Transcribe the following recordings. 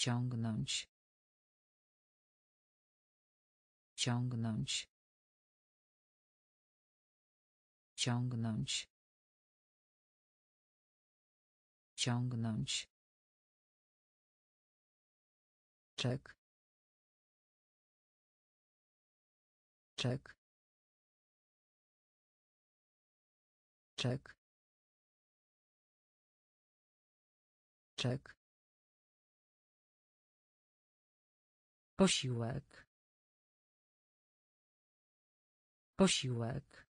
ciągnąć, ciągnąć, ciągnąć, ciągnąć, czek, czek, czek, czek, posiłek, posiłek,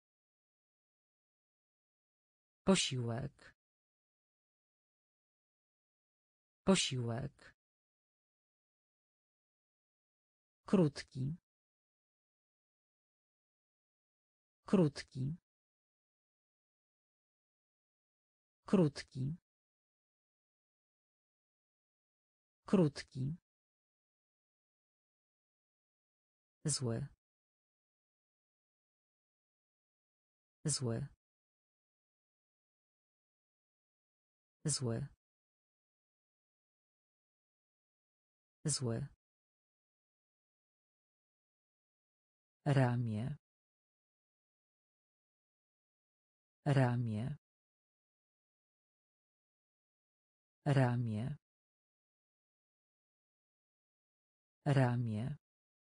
posiłek, posiłek, krótki, krótki, krótki, krótki, zły, zły, zły, zły, ramię, ramię, ramię, ramię,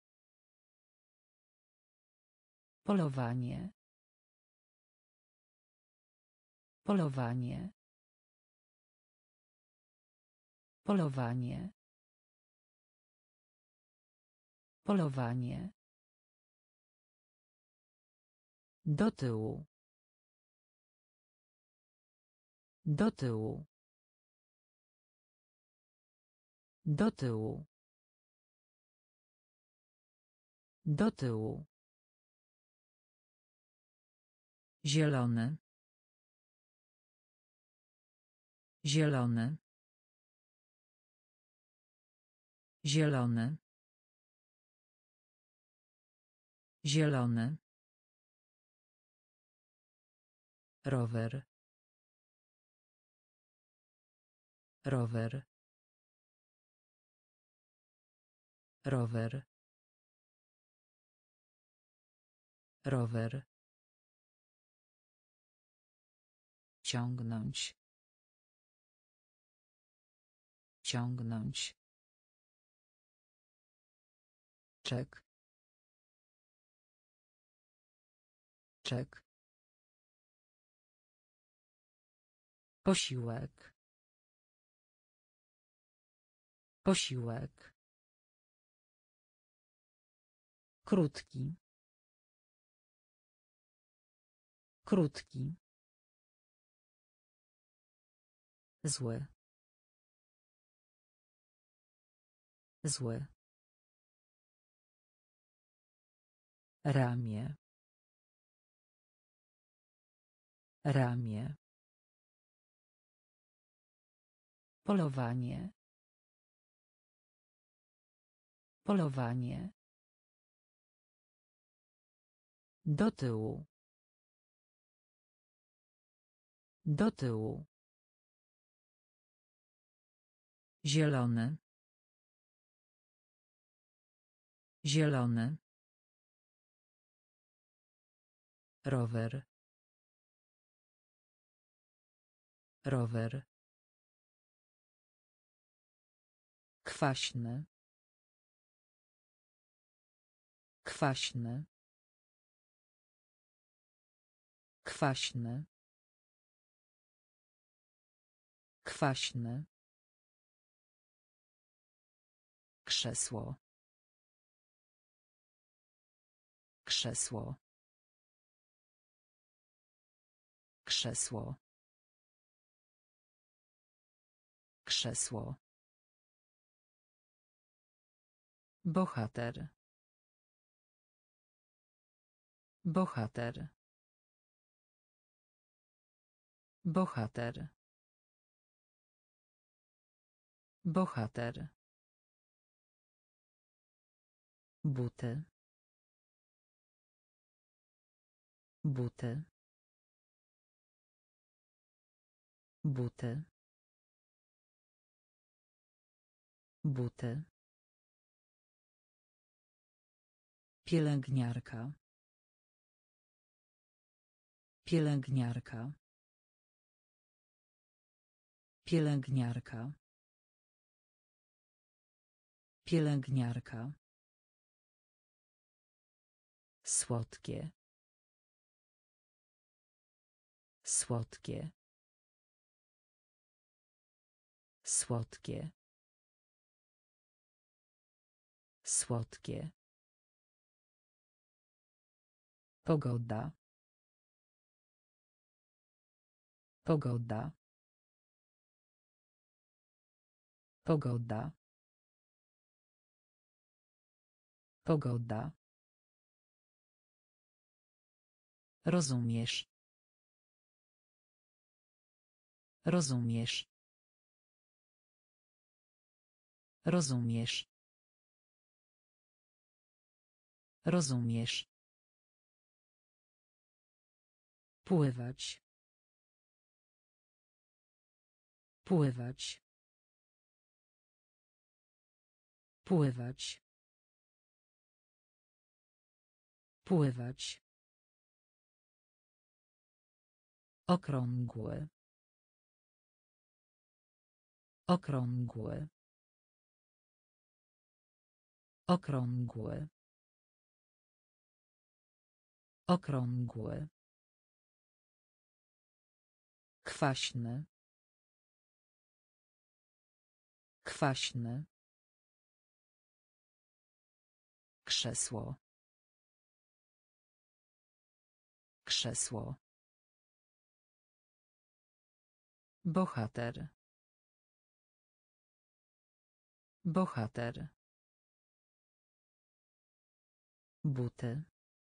polowanie, polowanie, polowanie, polowanie, do tyłu, do tyłu, do tyłu, do tyłu, zielony, zielony, zielony, zielony, rower, rower, rower, rower, ciągnąć, ciągnąć, czek, czek, posiłek, posiłek, krótki, krótki, zły, zły, ramię, ramię, polowanie, polowanie, do tyłu, do tyłu, zielony, zielony, rower, rower, kwaśny, kwaśny, kwaśny, kwaśny, krzesło, krzesło, krzesło, krzesło, bohater, bohater, bohater, bohater, buty, buty, buty, buty, pielęgniarka, pielęgniarka, pielęgniarka, pielęgniarka, słodkie, słodkie, słodkie, słodkie, pogoda, pogoda, pogoda, pogoda, rozumiesz, rozumiesz, rozumiesz, rozumiesz, pływać, pływać, pływać, pływać, okrągły, okrągły, okrągły, okrągły, kwaśny, kwaśny, krzesło, krzesło, bohater, bohater, buty,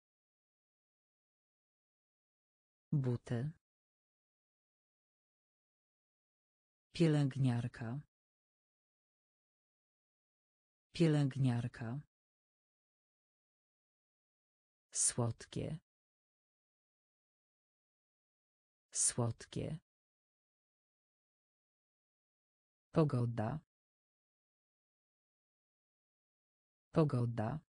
buty, pielęgniarka, pielęgniarka, słodkie, słodkie, pogoda, pogoda,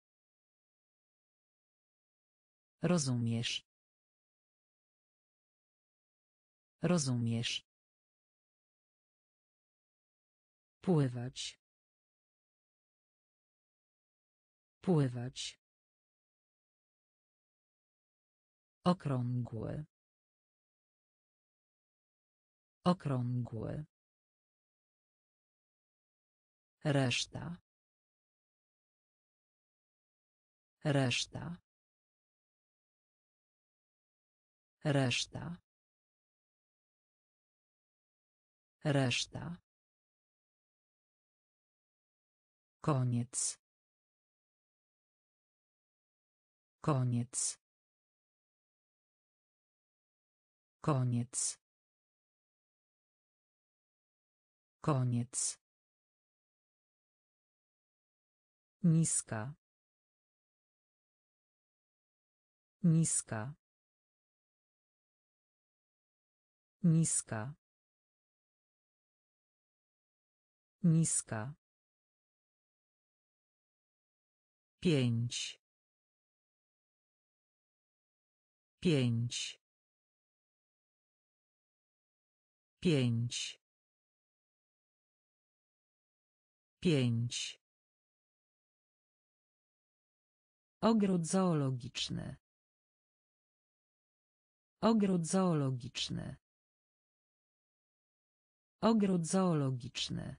rozumiesz, rozumiesz, pływać, pływać, okrągły, okrągły, reszta, reszta, reszta, reszta, koniec, koniec, koniec, koniec, niska, niska, niska, niska, pięć, pięć, pięć, pięć, ogród zoologiczny, ogród zoologiczny, ogród zoologiczny,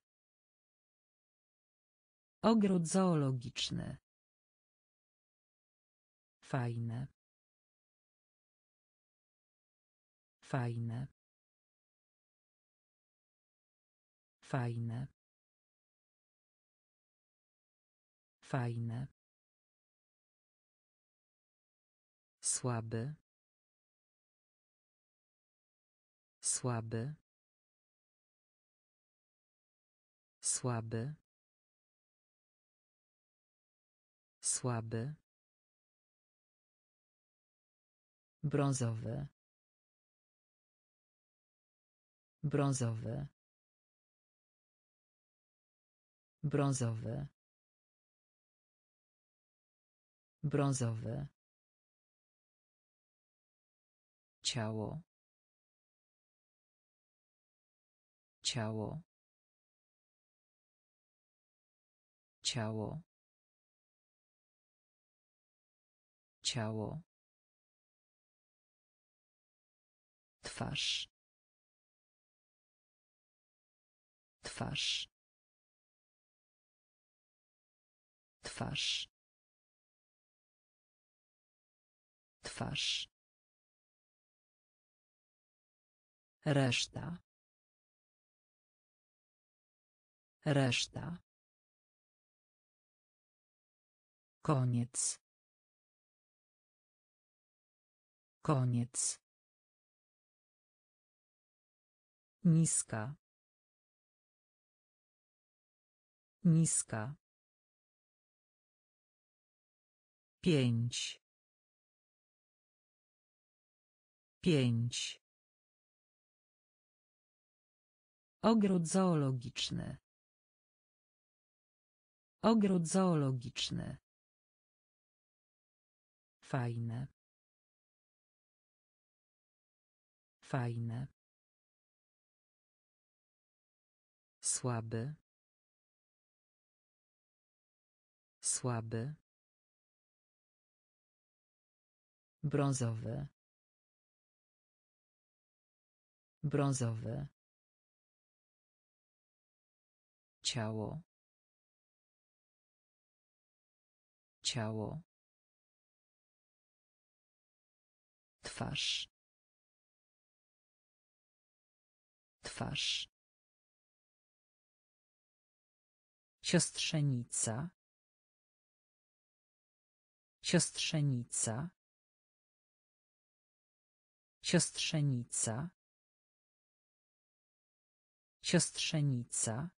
ogród zoologiczny, fajne, fajne, fajne, fajne, słaby, słaby, słaby, słaby, brązowy, brązowy, Brązowy. Brązowy. Ciało. Ciało. Ciało. Ciało. Twarz. Twarz. Twarz. Twarz. Reszta. Reszta. Koniec. Koniec. Niska. Niska. 5. 5. Ogród zoologiczny. Ogród zoologiczny. Fajne. Fajne. Słaby. Słaby. Brązowy. Brązowy. Ciało. Ciało. Twarz. Twarz. Siostrzenica. Siostrzenica. Siostrzenica. Siostrzenica.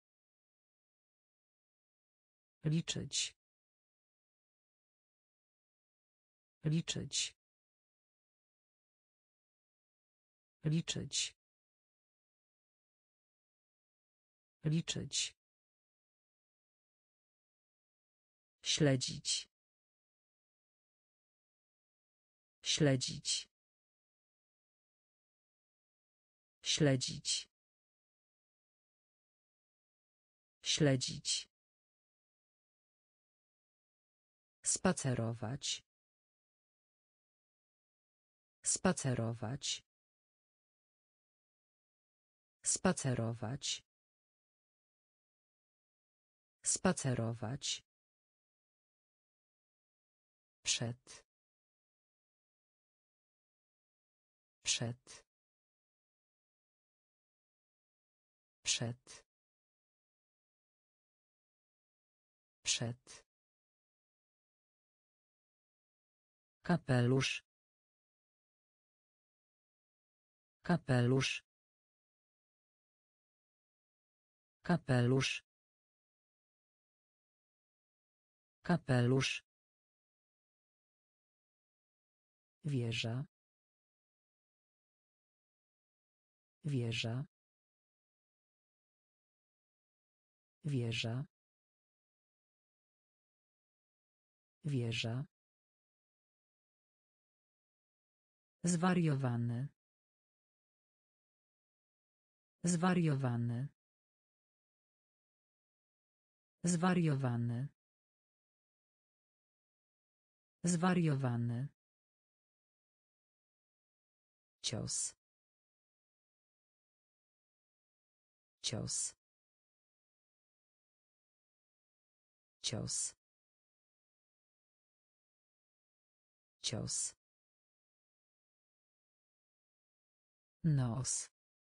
Liczyć. Liczyć. Liczyć. Liczyć. Śledzić. Śledzić. Śledzić. Śledzić. Spacerować. Spacerować. Spacerować. Spacerować. Przed. Przed. Przed. Przed. Kapelusz. Kapelusz. Kapelusz. Kapelusz. Wieża. Wieża. Wieża. Wieża. Zwariowany. Zwariowany. Zwariowany. Zwariowany. Cios. Cios. Cios. Cios. Nos.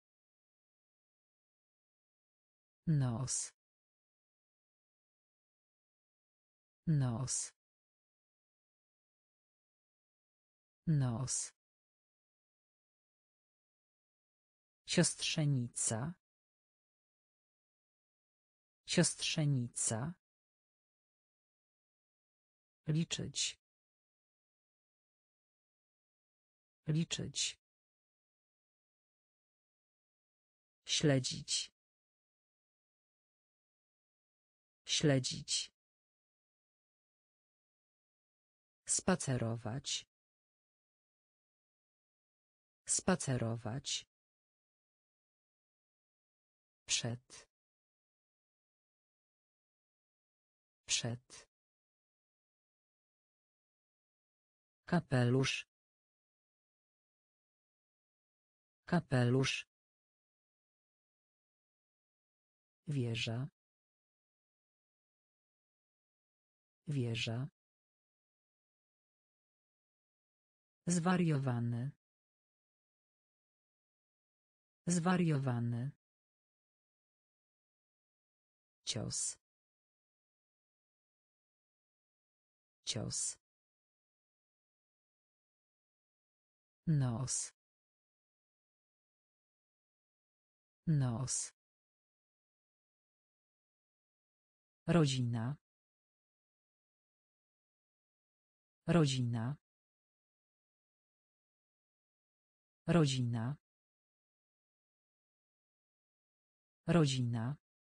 Nos. Nos. Nos. Siostrzenica. Siostrzenica. Liczyć. Liczyć. Śledzić. Śledzić. Spacerować. Spacerować. Przed. Przed. Kapelusz. Kapelusz. Wieża. Wieża. Zwariowany. Zwariowany. Cios. Cios. Nos. Nos. Rodzina. Rodzina. Rodzina. Rodzina.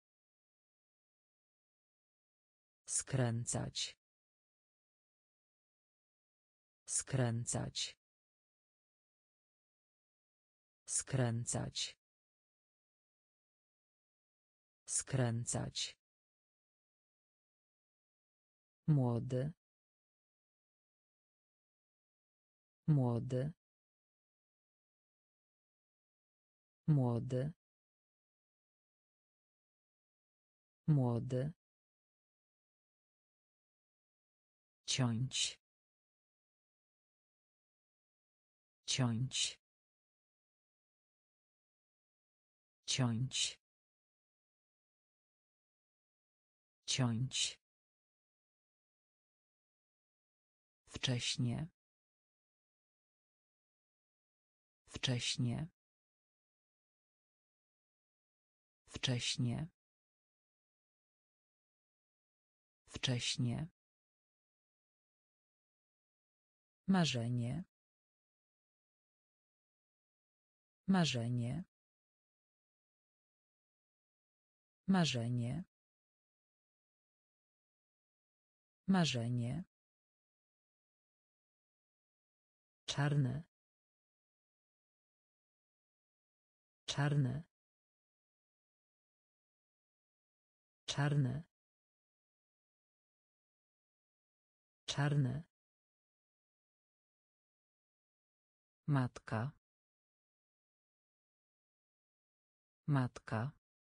Skręcać. Skręcać. Skręcać. Skręcać. Młody. Młody. Młody. Młody. Ciąć. Ciąć. Ciąć. Ciąć. Wcześnie. Wcześnie. Wcześnie. Wcześnie. Marzenie. Marzenie. Marzenie. Marzenie. Czarny. Czarny. Czarny. Czarny. Matka. Matka.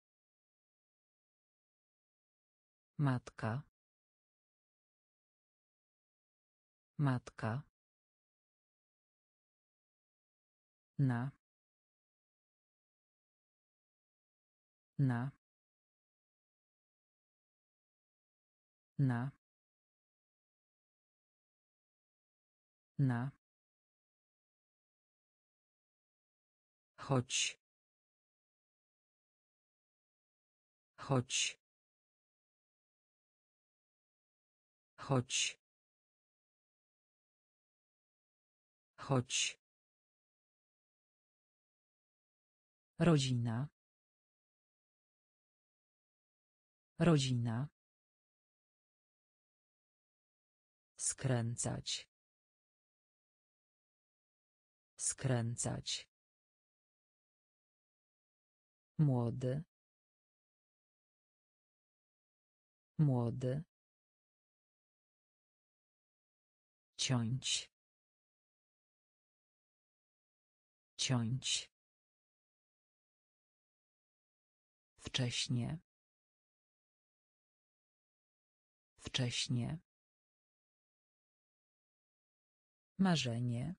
Matka. Matka. Na. Na. Na. Na. Chodź. Chodź. Chodź. Chodź. Rodzina. Rodzina. Skręcać. Skręcać. Młody. Młody. Ciąć. Ciąć. Wcześnie. Wcześnie. Marzenie.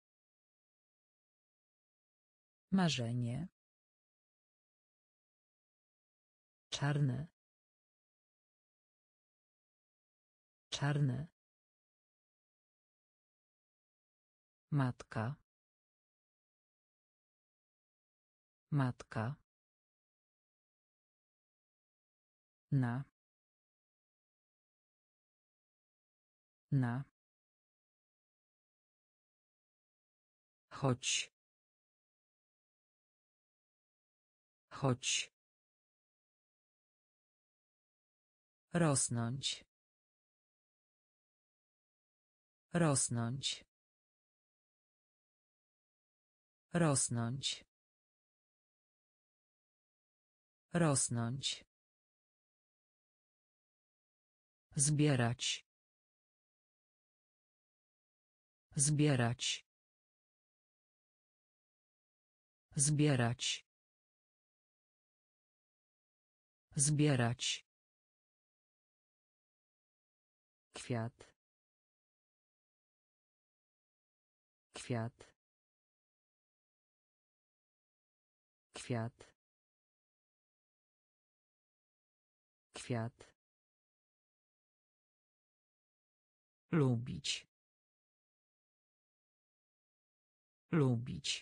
Marzenie. Czarny. Czarny. Matka. Matka. Na. Na. Chodź. Chodź. Rosnąć. Rosnąć. Rosnąć. Rosnąć. Zbierać. Zbierać. Zbierać. Zbierać. Kwiat. Kwiat. Kwiat. Kwiat. Lubić. Lubić.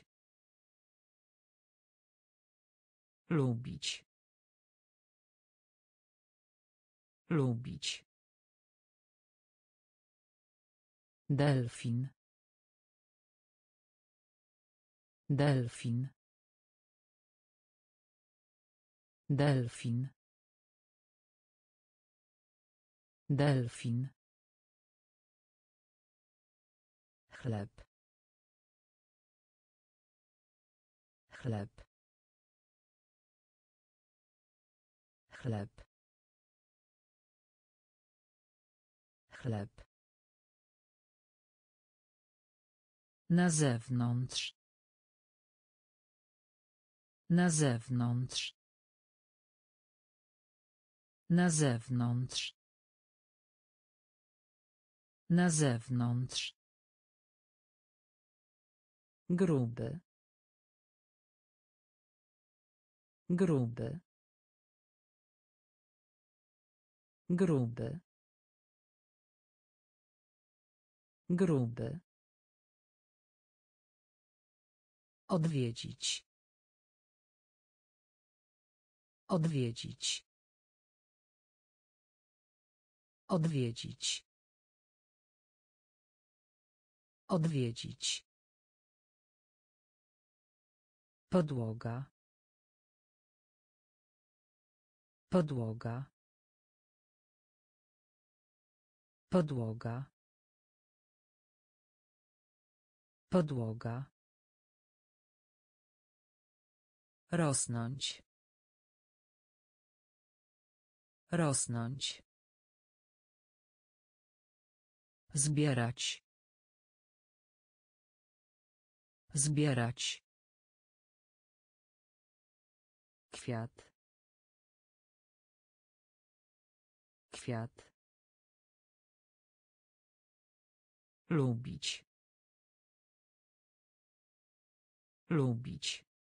Lubić. Lubić. Delfin. Delfin. Delfin. Delfin. Chleb. Chleb. Chleb. Chleb. Na zewnątrz. Na zewnątrz. Na zewnątrz. Na zewnątrz. Gruby. Gruby. Gruby. Gruby. Odwiedzić. Odwiedzić. Odwiedzić. Odwiedzić. Podłoga. Podłoga. Podłoga. Podłoga. Rosnąć. Rosnąć. Zbierać. Zbierać. Kwiat. Kwiat. Lubić. Lubić.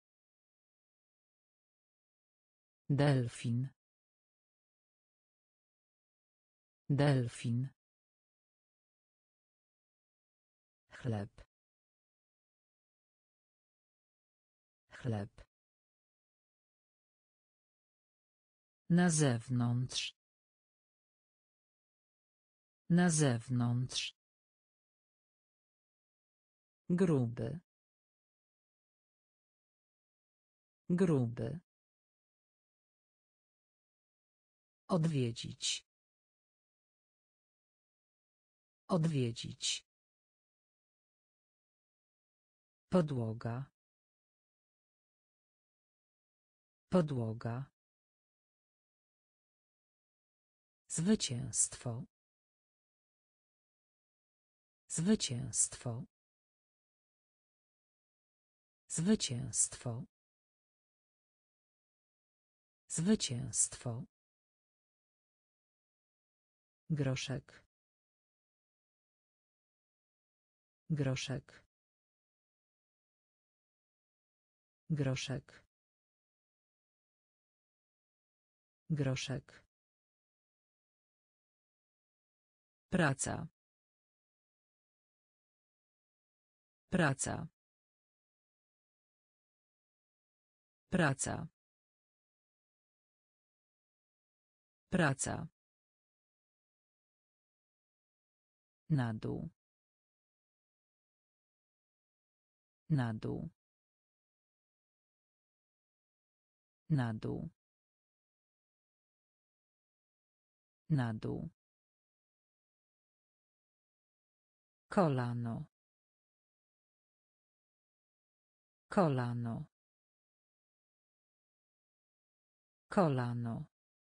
Delfin. Delfin. Chleb. Chleb. Na zewnątrz. Na zewnątrz. Gruby. Gruby. Odwiedzić. Odwiedzić. Podłoga. Podłoga. Zwycięstwo. Zwycięstwo. Zwycięstwo. Zwycięstwo. Groszek. Groszek. Groszek. Groszek. Praca. Praca. Praca. Praca. Na dół. Na dół. Na dół. Na dół. Kolano. Kolano. Kolano.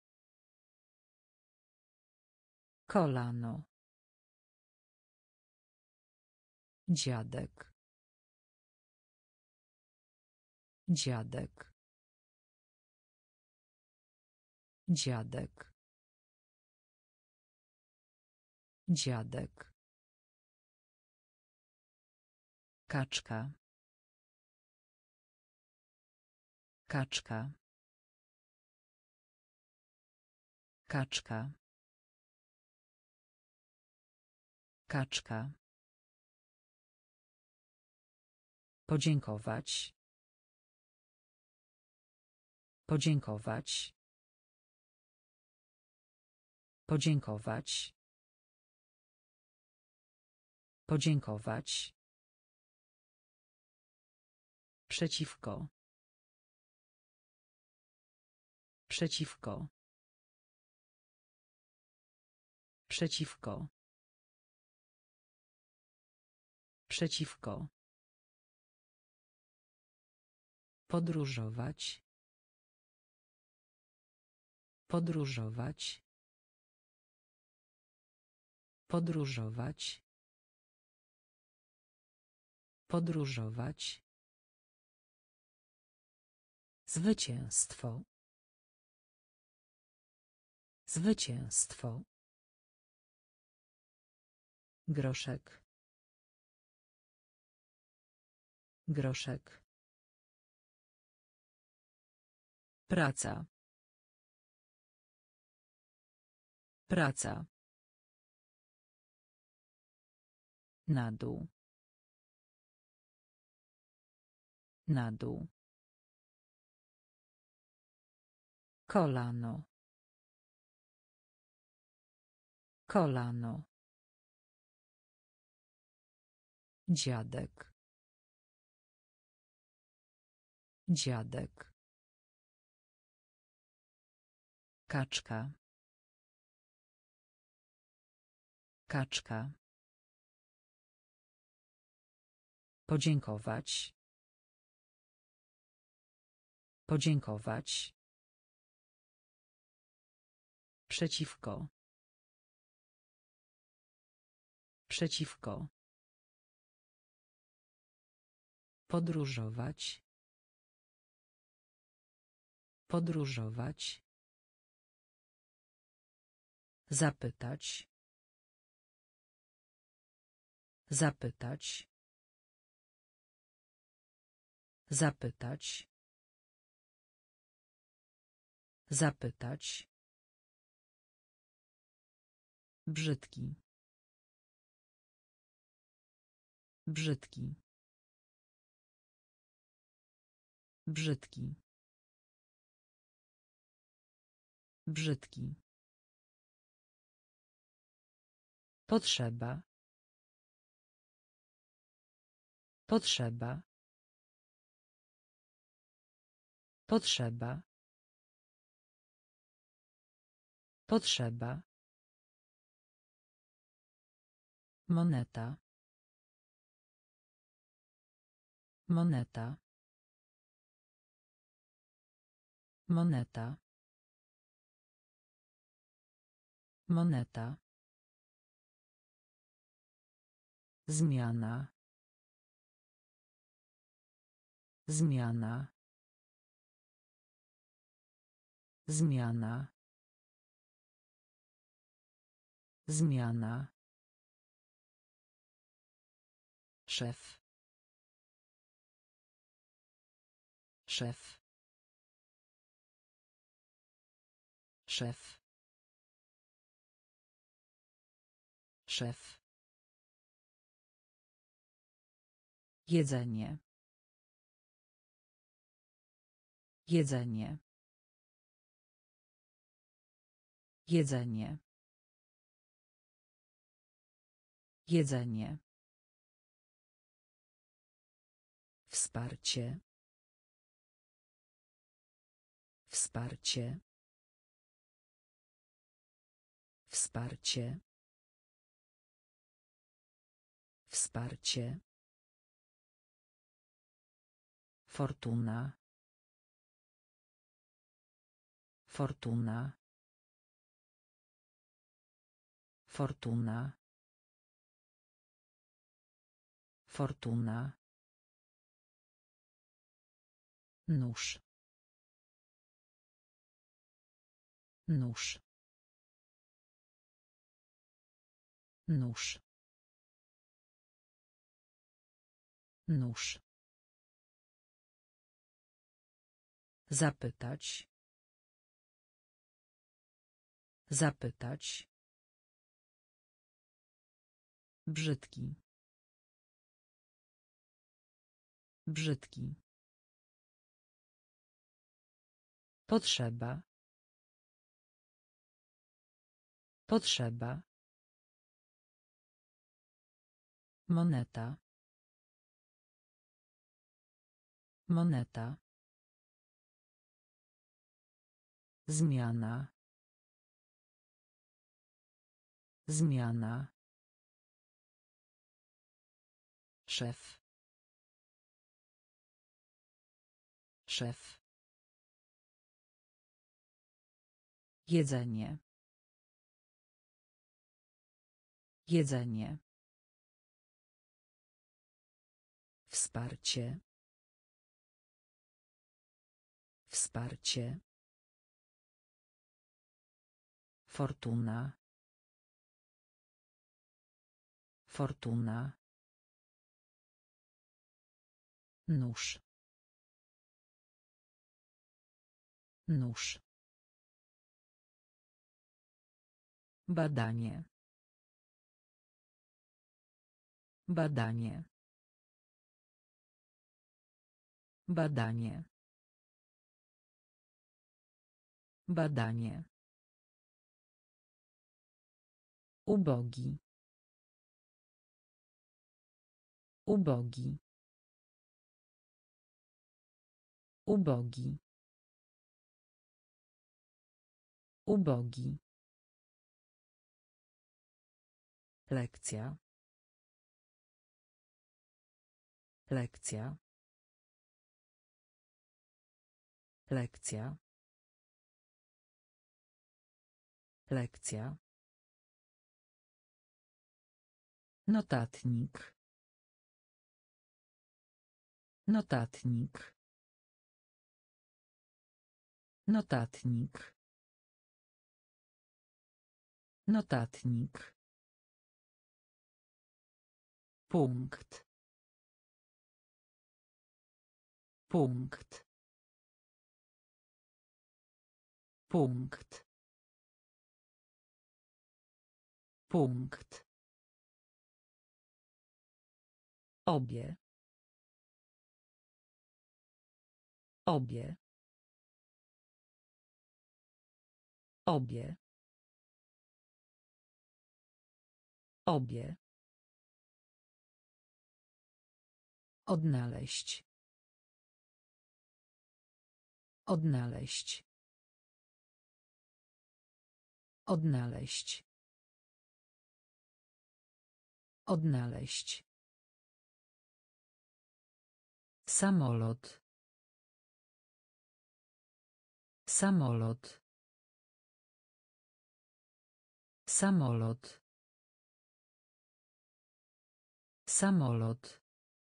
Kolano. Dziadek. Dziadek. Dziadek. Dziadek. Kaczka. Kaczka. Kaczka. Kaczka. Podziękować. Podziękować. Podziękować. Podziękować. Przeciwko. Przeciwko. Przeciwko. Przeciwko. Podróżować. Podróżować. Podróżować. Podróżować. Zwycięstwo. Zwycięstwo. Groszek. Groszek. Praca. Praca. Na dół. Na dół. Kolano. Kolano. Dziadek. Dziadek. Kaczka. Kaczka. Podziękować. Podziękować. Przeciwko. Przeciwko. Podróżować. Podróżować. Zapytać. Zapytać. Zapytać. Zapytać. Brzydki. Brzydki. Brzydki. Brzydki. Potrzeba. Potrzeba. Potrzeba. Potrzeba. Moneta. Moneta. Moneta. Moneta. Zmiana. Zmiana. Zmiana. Zmiana. Szef. Szef. Szef. Szef. Jedzenie. Jedzenie. Jedzenie. Jedzenie. Wsparcie. Wsparcie. Wsparcie. Wsparcie. Fortuna. Fortuna. Fortuna. Fortuna. Nóż. Nóż. Nóż. Nóż. Zapytać. Zapytać. Brzydki. Brzydki. Potrzeba. Potrzeba. Moneta. Moneta. Zmiana. Zmiana. Szef. Szef. Jedzenie. Jedzenie. Wsparcie. Wsparcie. Fortuna. Fortuna. Nóż. Nóż. Badanie. Badanie. Badanie. Badanie. Ubogi. Ubogi. Ubogi. Ubogi. Lekcja. Lekcja. Lekcja. Lekcja. Notatnik. Notatnik. Notatnik. Notatnik. Punkt. Punkt. Punkt. Punkt. Obie. Obie. Obie. Obie. Odnaleźć. Odnaleźć. Odnaleźć. Odnaleźć. Samolot. Samolot. Samolot. Samolot.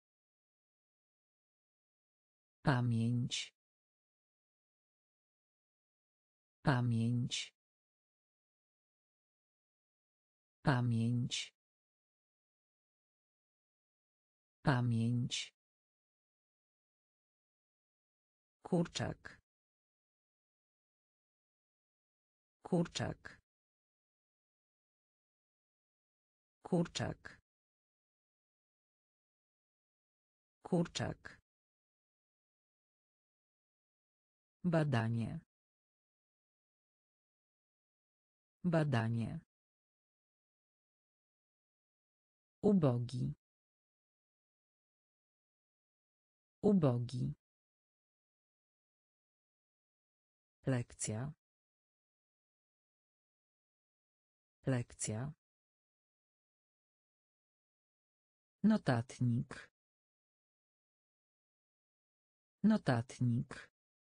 Pamięć. Pamięć. Pamięć. Pamięć. Kurczak. Kurczak. Kurczak. Kurczak. Badanie. Badanie. Ubogi. Ubogi. Lekcja. Lekcja. Notatnik. Notatnik.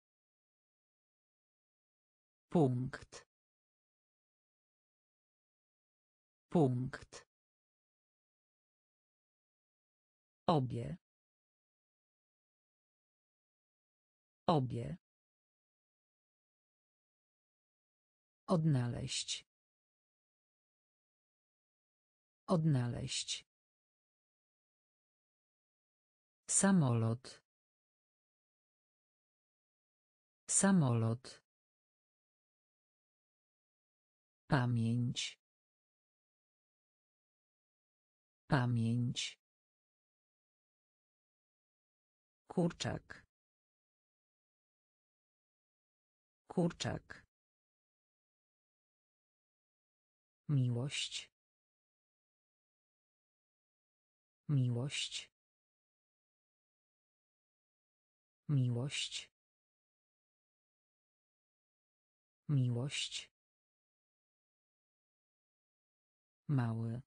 Punkt. Punkt. Obie. Obie. Odnaleźć. Odnaleźć. Samolot. Samolot. Pamięć. Pamięć. Kurczak. Kurczak. Miłość. Miłość. Miłość. Miłość. Mały.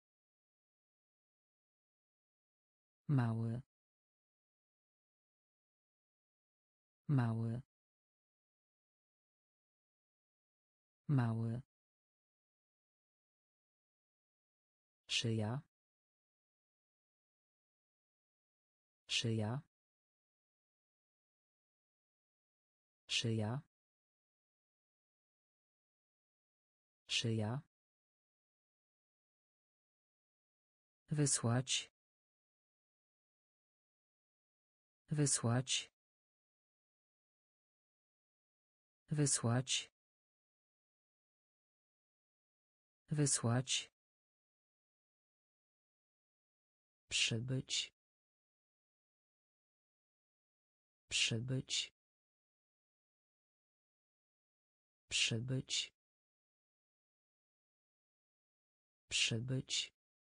Mały. Mały. Mały. Szyja. Szyja. Szyja. Szyja. Wysłać. Wysłać. Wysłać. Wysłać. Przybyć. Przybyć. Przybyć. Przybyć.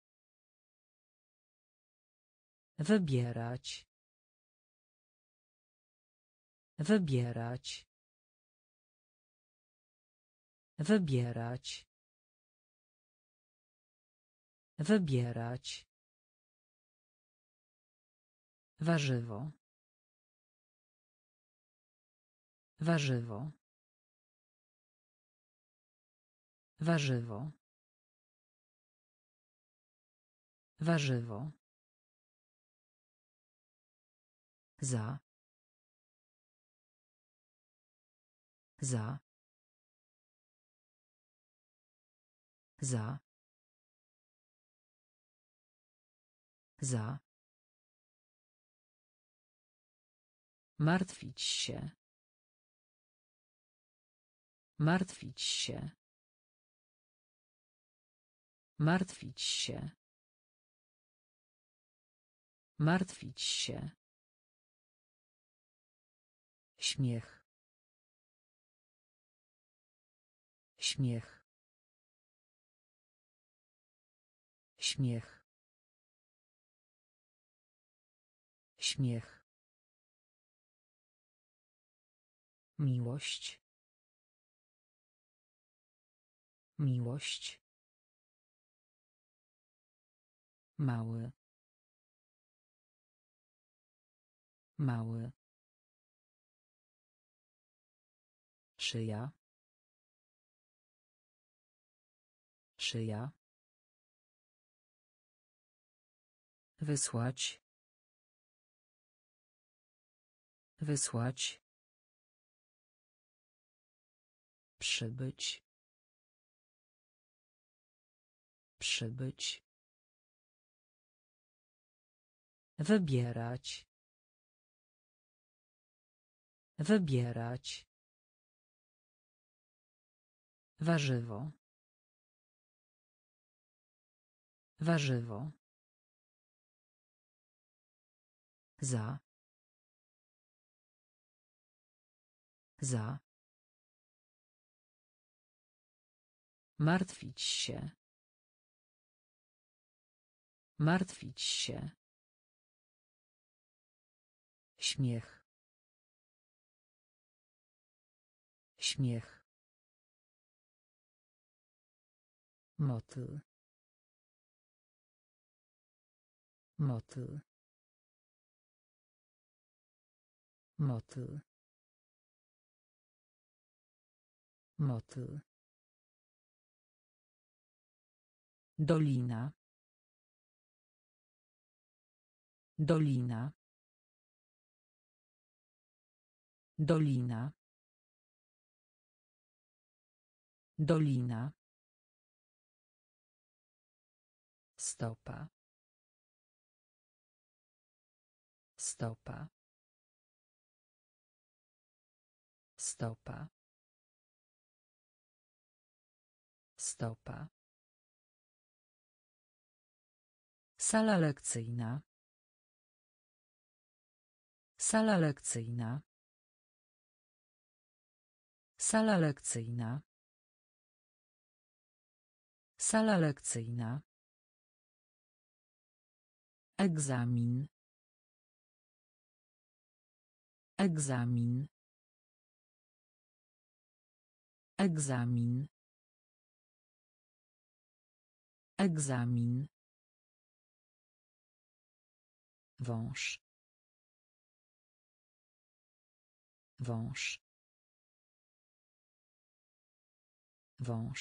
Wybierać. Wybierać. Wybierać. Wybierać. Warzywo. Warzywo. Warzywo. Warzywo. Za. Za. Za. Za. Martwić się. Martwić się. Martwić się. Martwić się. Śmiech. Śmiech. Śmiech. Śmiech. Miłość. Miłość. Mały. Mały. Szyja. Szyja. Wysłać. Wysłać. Przybyć. Przybyć. Wybierać. Wybierać. Warzywo. Warzywo. Za. Za. Martwić się. Martwić się. Śmiech. Śmiech. Motyl. Motyl. Motyl. Motyl. Dolina. Dolina. Dolina. Dolina. Stopa. Stopa. Stopa. Stopa. Sala lekcyjna. Sala lekcyjna. Sala lekcyjna. Sala lekcyjna. Egzamin. Egzamin. Egzamin. Egzamin. Wąż. Wąż. Wąż.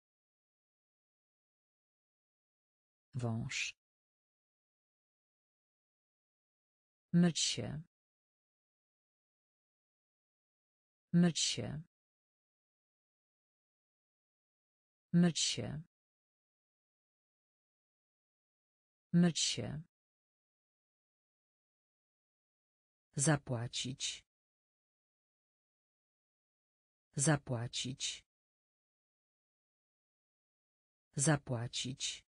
Wąż. Myć się. Myć się. Myć się. Myć się. Zapłacić. Zapłacić. Zapłacić.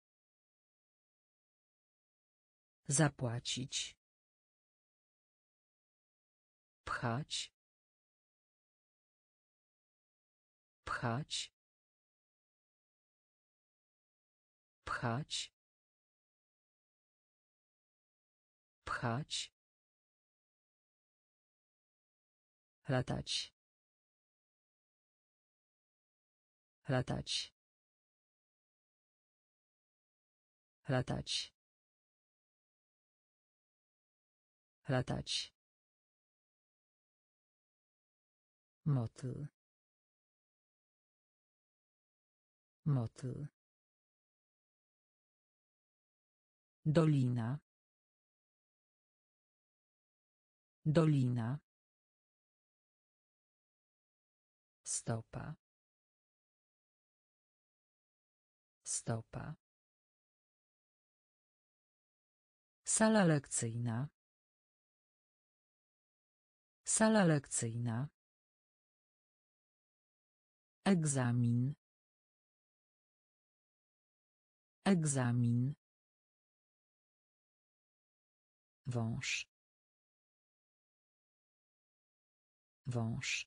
Zapłacić. Pchać. Pchać. Pchać. Pchać. Latać. Latać. Latać. Latać. Motyl. Motyl. Dolina. Dolina. Stopa. Stopa. Sala lekcyjna. Sala lekcyjna. Egzamin. Egzamin. Wąż. Wąż.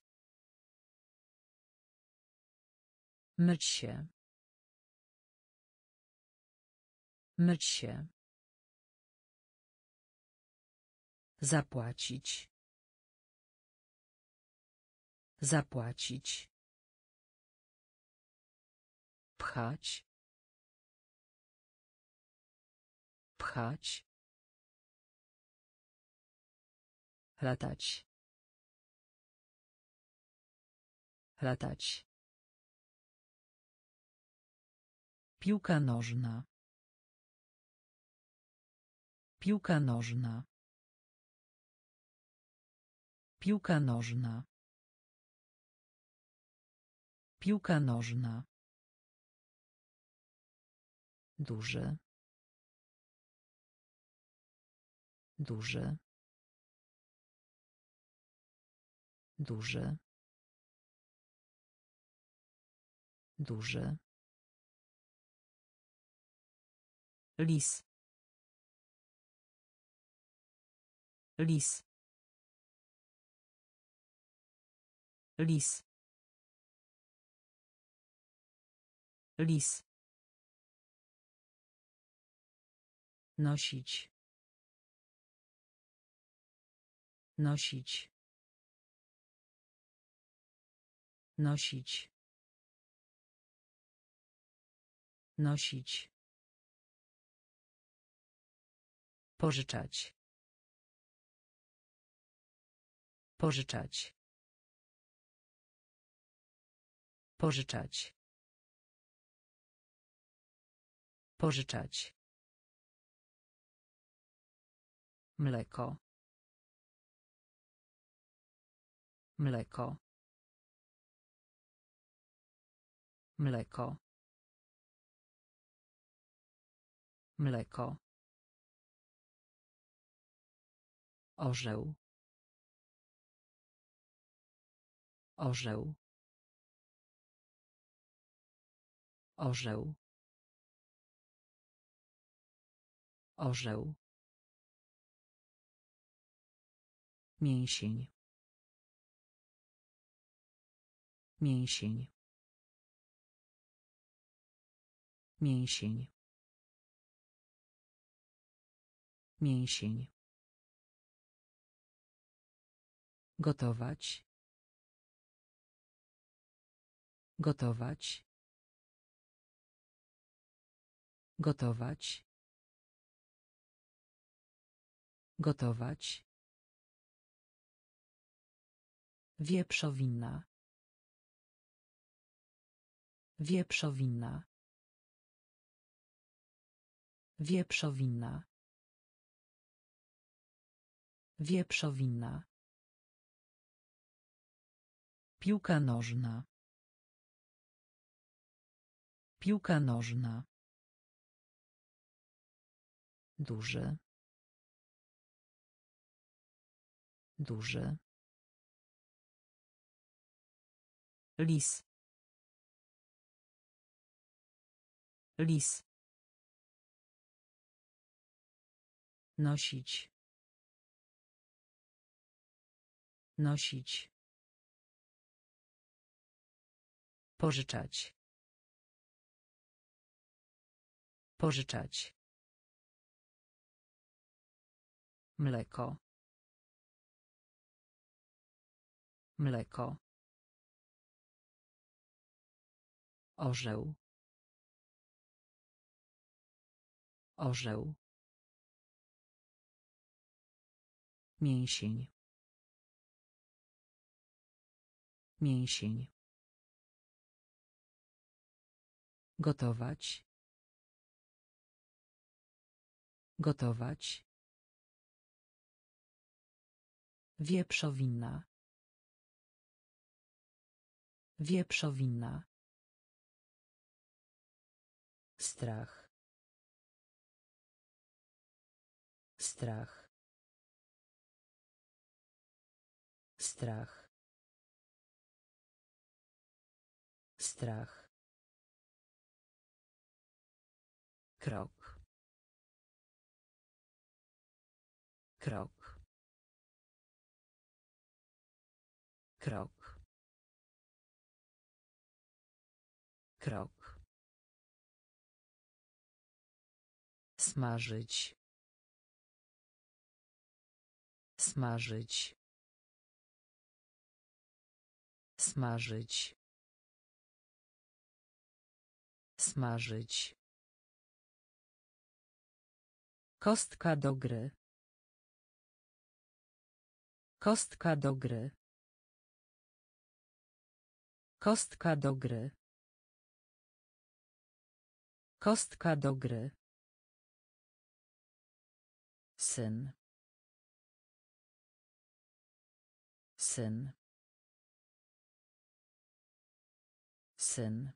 Myć się. Myć się. Zapłacić. Zapłacić. Pchać. Pchać. Latać. Latać. Piłka nożna. Piłka nożna. Piłka nożna. Piłka nożna. Duży. Duży. Duży. Duży. Lis. Lis. Lis. Lis. Nosić. Nosić. Nosić. Nosić. Pożyczać. Pożyczać. Pożyczać. Pożyczać. Mleko. Mleko. Mleko. Mleko. Orzeł. Orzeł. Orzeł. Orzeł. Mięsień. Mięsień. Mięsień. Mięsień. Gotować. Gotować. Gotować. Gotować. Wieprzowina. Wieprzowina. Wieprzowina. Wieprzowina. Piłka nożna. Piłka nożna. Duży. Duży. Lis. Lis. Nosić. Nosić. Pożyczać. Pożyczać. Mleko. Mleko. Orzeł. Orzeł. Mięsień. Mięsień. Gotować. Gotować. Wieprzowina. Wieprzowina. Strach. Strach. Strach. Strach. Krok. Krok. Krok. Krok. Smażyć. Smażyć. Smażyć. Smażyć. Kostka do gry. Kostka do gry. Kostka do gry. Kostka do gry. Syn. Syn. Syn.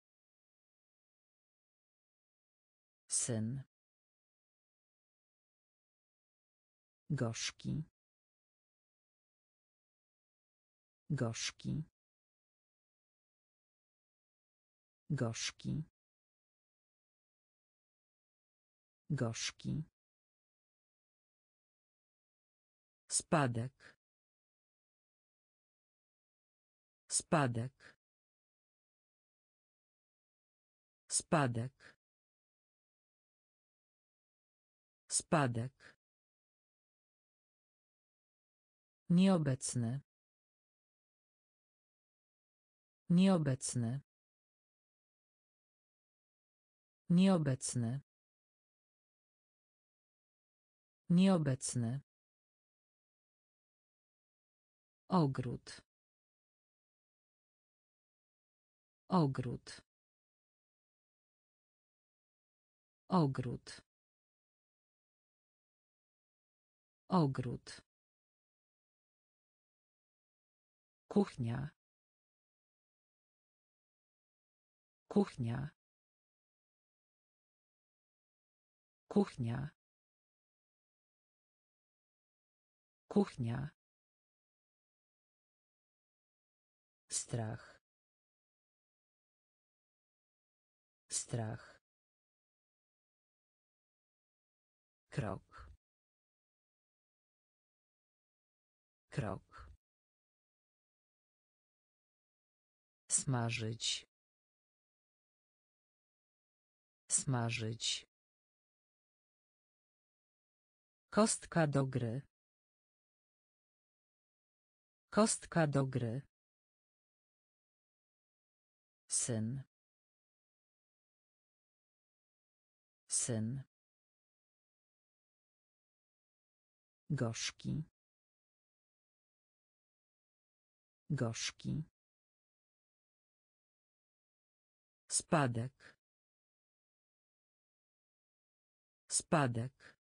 Syn. Gorzki. Gorzki. Gorzki. Gorzki. Spadek. Spadek. Spadek. Spadek. Nieobecny. Nieobecny. Nieobecny. Nieobecny. Ogród. Ogród. Ogród. Ogród. Kuchnia. Kuchnia. Kuchnia. Kuchnia. Strach. Strach. Krok. Krok. Smażyć. Smażyć. Kostka do gry. Kostka do gry. Syn. Syn. Gorzki. Gorzki. Spadek. Spadek.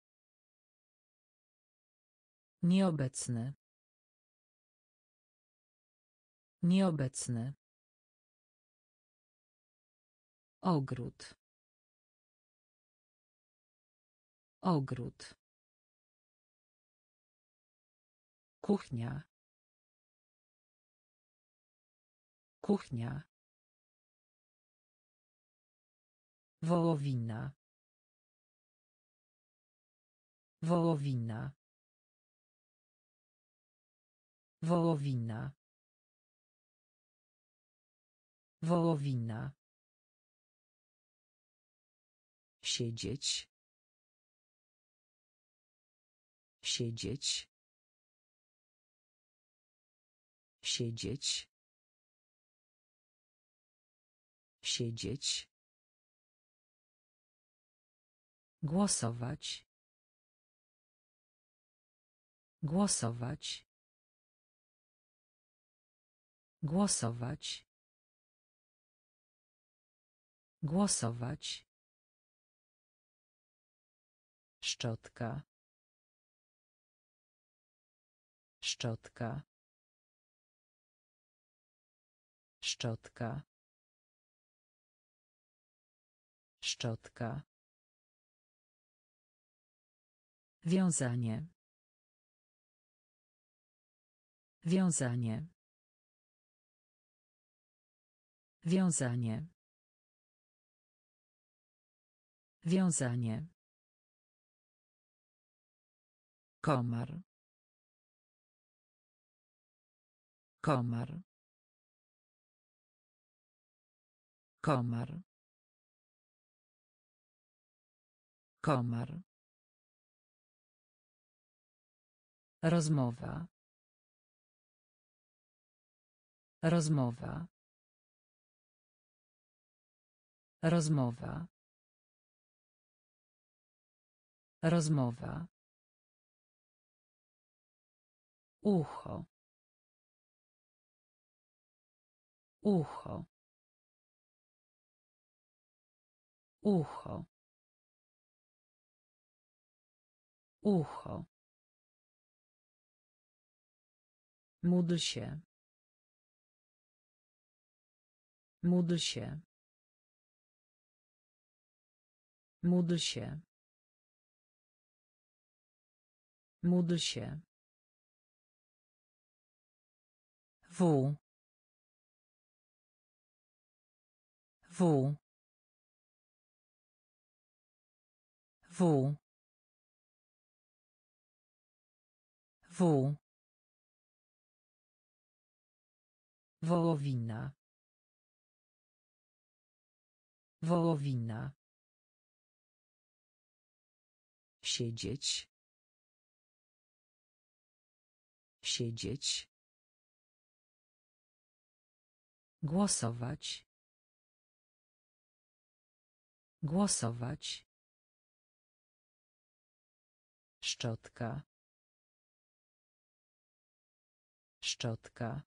Nieobecny. Nieobecny. Ogród. Ogród. Kuchnia. Kuchnia. Wołowina. Wołowina. Wołowina. Wołowina. Siedzieć. Siedzieć. Siedzieć. Siedzieć. Głosować. Głosować. Głosować. Głosować. Szczotka. Szczotka. Szczotka. Szczotka. Wiązanie. Wiązanie. Wiązanie. Wiązanie. Komar. Komar. Komar. Komar. Rozmowa. Rozmowa. Rozmowa. Rozmowa. Ucho. Ucho. Ucho. Ucho. Módl się. Módl się. Módl się. Módl się. W. W. W. W. Wołowina. Wołowina. Siedzieć. Siedzieć. Głosować. Głosować. Szczotka. Szczotka.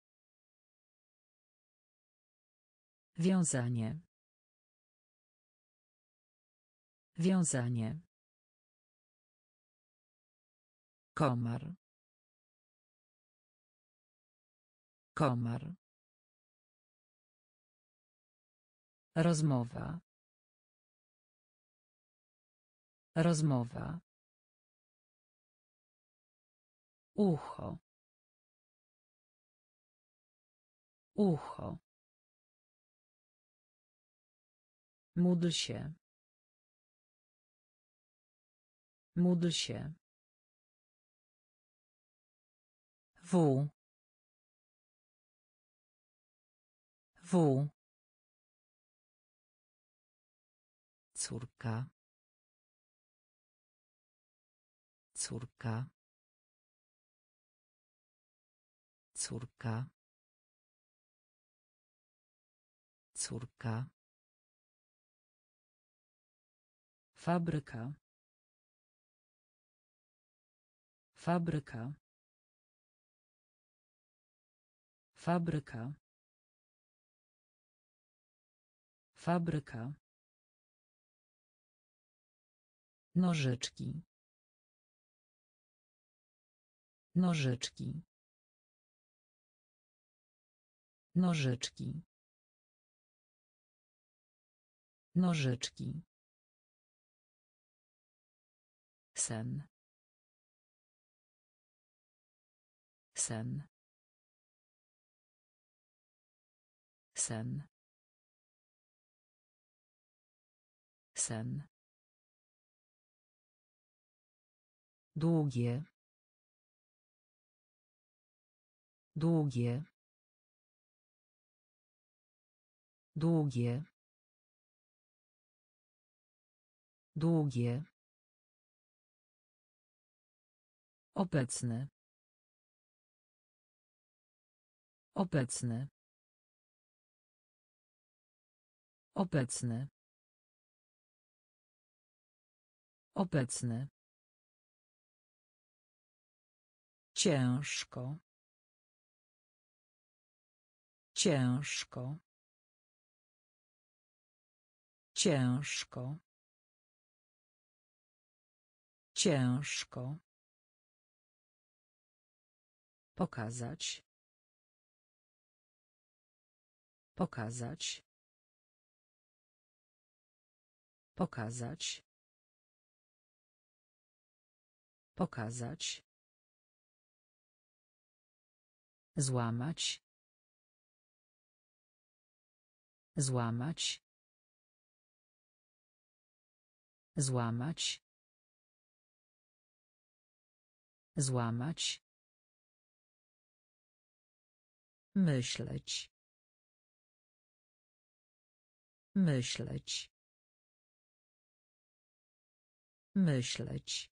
Wiązanie. Wiązanie. Komar. Komar. Rozmowa. Rozmowa. Ucho. Ucho. Módl się. Módl się. W. W. Córka. Córka. Córka. Córka. Fabryka. Fabryka. Fabryka. Fabryka. Nożyczki. Nożyczki. Nożyczki. Nożyczki. Sen. Sen. Sen. Sen. Długie. Długie. Długie. Długie. Obecny. Obecny. Obecny. Obecny. Ciężko. Ciężko. Ciężko. Ciężko. Pokazać. Pokazać. Pokazać. Pokazać. Złamać. Złamać. Złamać. Złamać. Myśleć. Myśleć. Myśleć.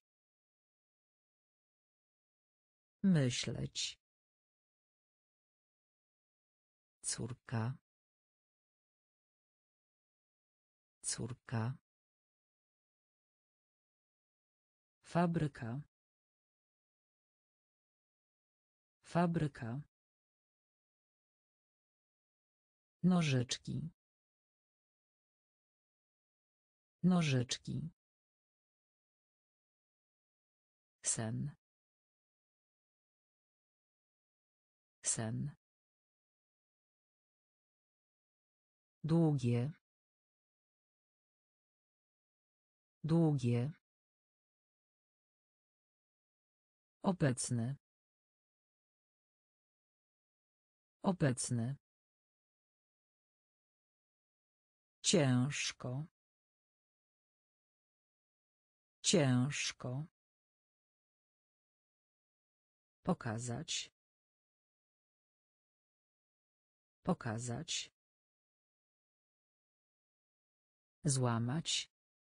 Myśleć. Córka. Córka. Fabryka. Fabryka. Nożyczki. Nożyczki. Sen. Sen. Długie. Długie. Obecny. Obecny. Ciężko. Ciężko. Pokazać. Pokazać. Złamać.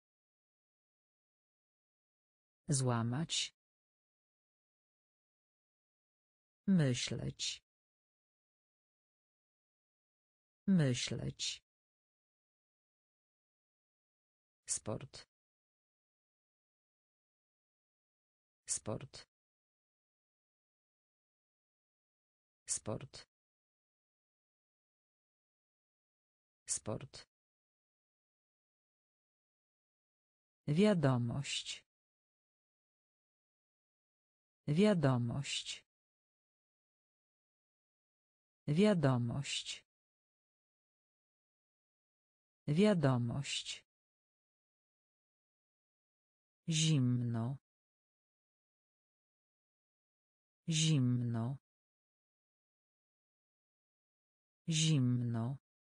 Złamać. Myśleć. Myśleć. Sport. Sport. Sport. Sport. Wiadomość. Wiadomość. Wiadomość. Wiadomość. Zimno. Zimno. Zimno.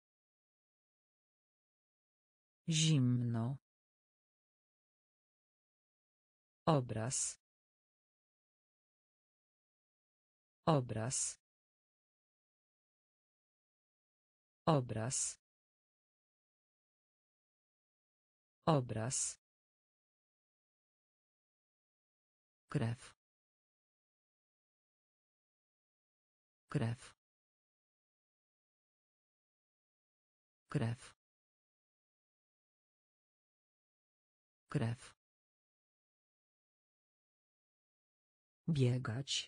Zimno. Obraz. Obraz. Obraz. Obraz. Krew. Krew. Krew. Krew. Biegać.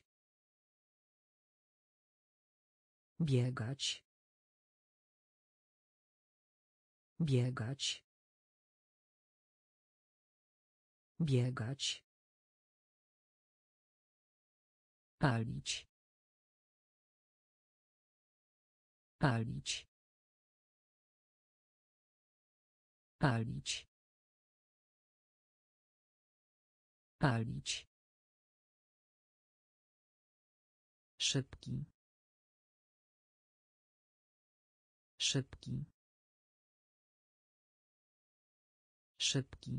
Biegać. Biegać. Biegać. Palić. Palić. Palić. Palić. Szybki. Szybki. Szybki.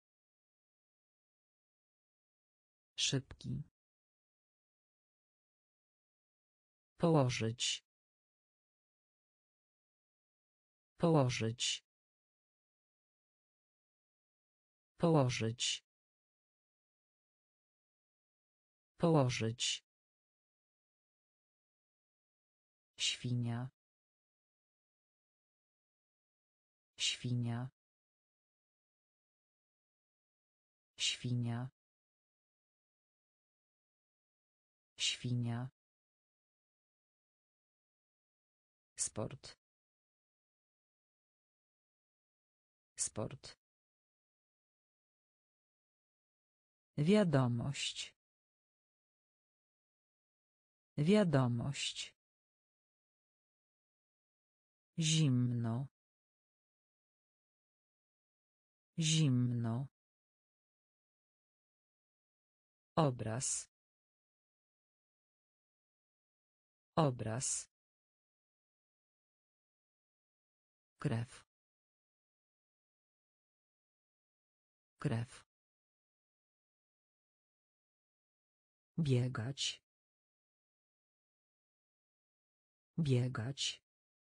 Szybki. Położyć. Położyć. Położyć. Położyć. Świnia. Świnia. Świnia. Świnia. Sport. Sport. Wiadomość. Wiadomość. Zimno. Zimno. Obraz. Obraz. Krew. Krew. Biegać. Biegać.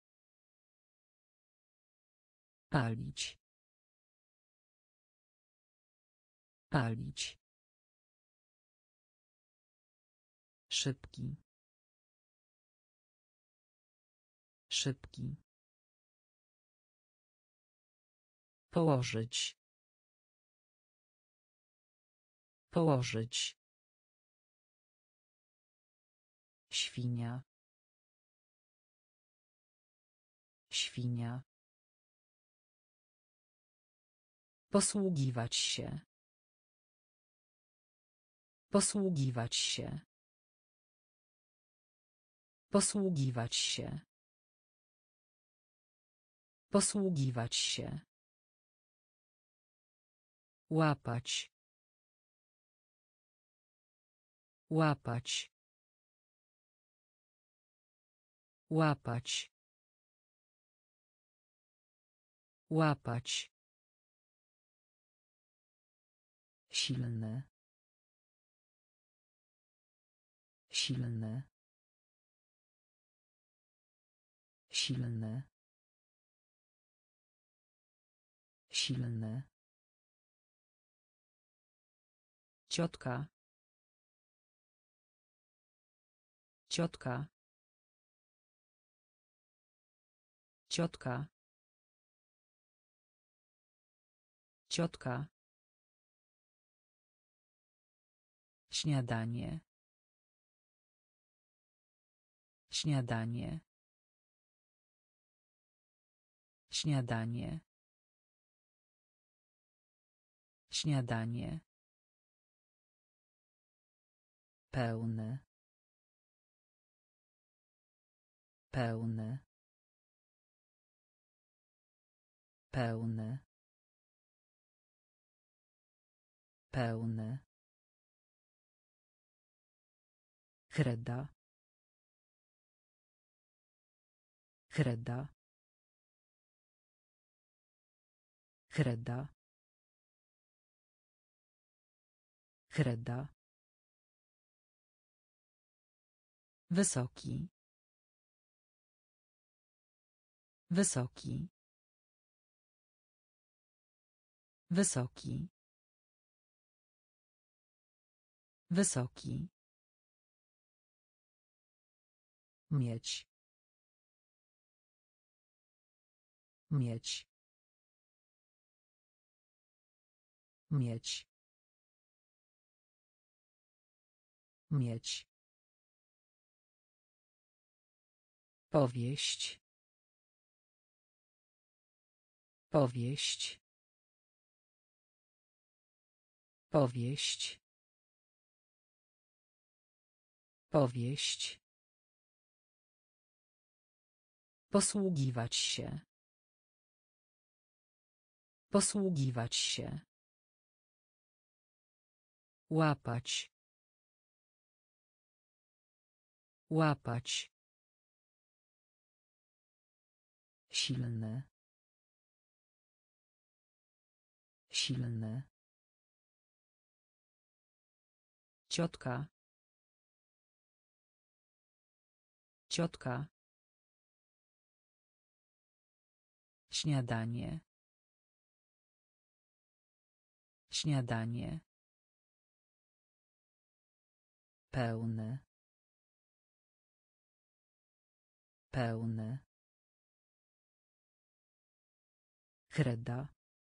Palić. Palić. Szybki. Szybki. Położyć. Położyć. Świnia. Świnia. Posługiwać się. Posługiwać się. Posługiwać się. Posługiwać się. Łapać. Łapać. Łapać. Łapać. Silny. Silny. Silny. Silny. Ciotka. Ciotka. Ciotka. Ciotka. Śniadanie. Śniadanie. Śniadanie. Śniadanie. Pełne. Pełne. Pełne. Pełne. Kreda. Kreda. Kreda. Kreda. Wysoki. Wysoki. Wysoki. Wysoki. Mieć. Mieć. Mieć. Mieć. Powieść. Powieść. Powieść. Powieść. Posługiwać się. Posługiwać się. Łapać. Łapać. Silny. Silny. Ciotka. Ciotka. Śniadanie. Śniadanie. Pełne. Pełne. Kreda.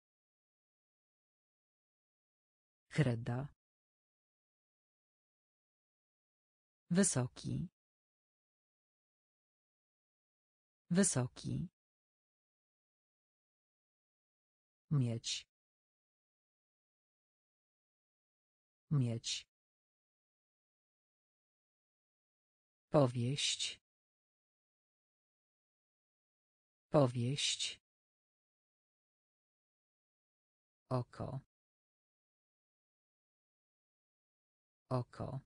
Kreda. Wysoki. Wysoki. Mieć. Mieć. Powieść. Powieść. Oko. Oko.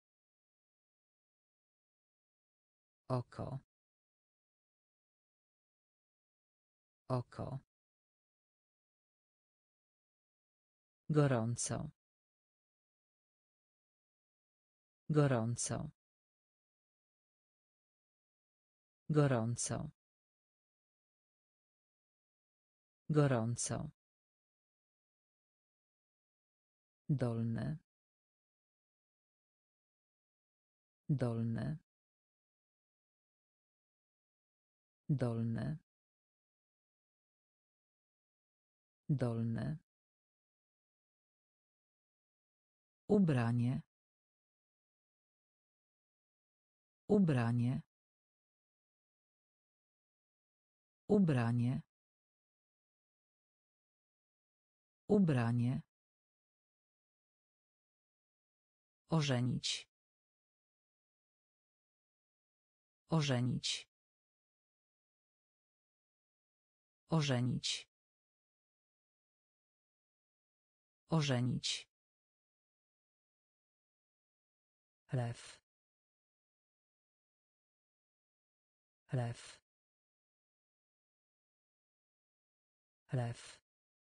Oko. Oko. Gorąco. Gorąco. Gorąco. Gorąco. Dolny. Dolny. Dolny. Dolny. Ubranie. Ubranie. Ubranie. Ubranie. Ożenić. Ożenić. Ożenić. Ożenić. Lew. Lew. Lew.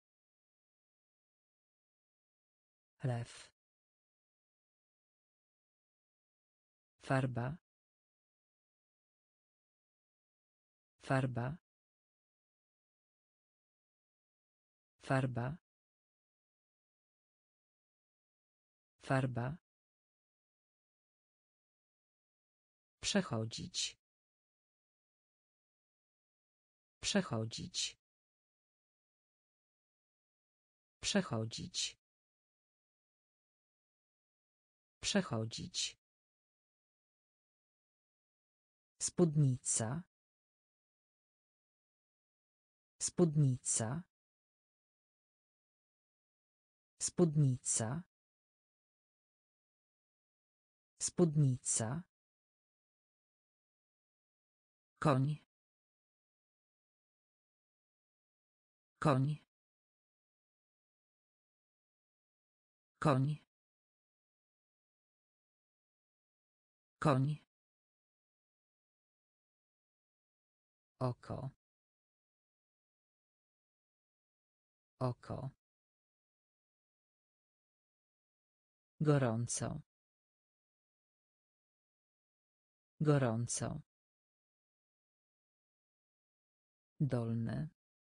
Lew. Farba. Farba. Farba. Farba. Przechodzić. Przechodzić. Przechodzić. Przechodzić. Spódnica. Spódnica. Spódnica. Spódnica. Koń. Koń. Koń. Koń. Oko. Oko. Gorąco. Gorąco. Dolny.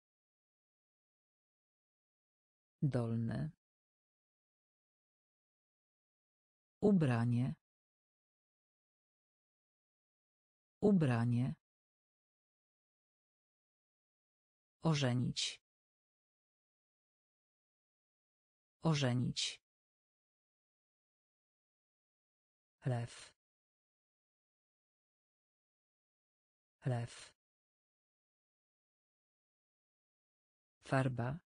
Dolny. Ubranie. Ubranie. Ożenić. Ożenić. Lew. Lew. Farba.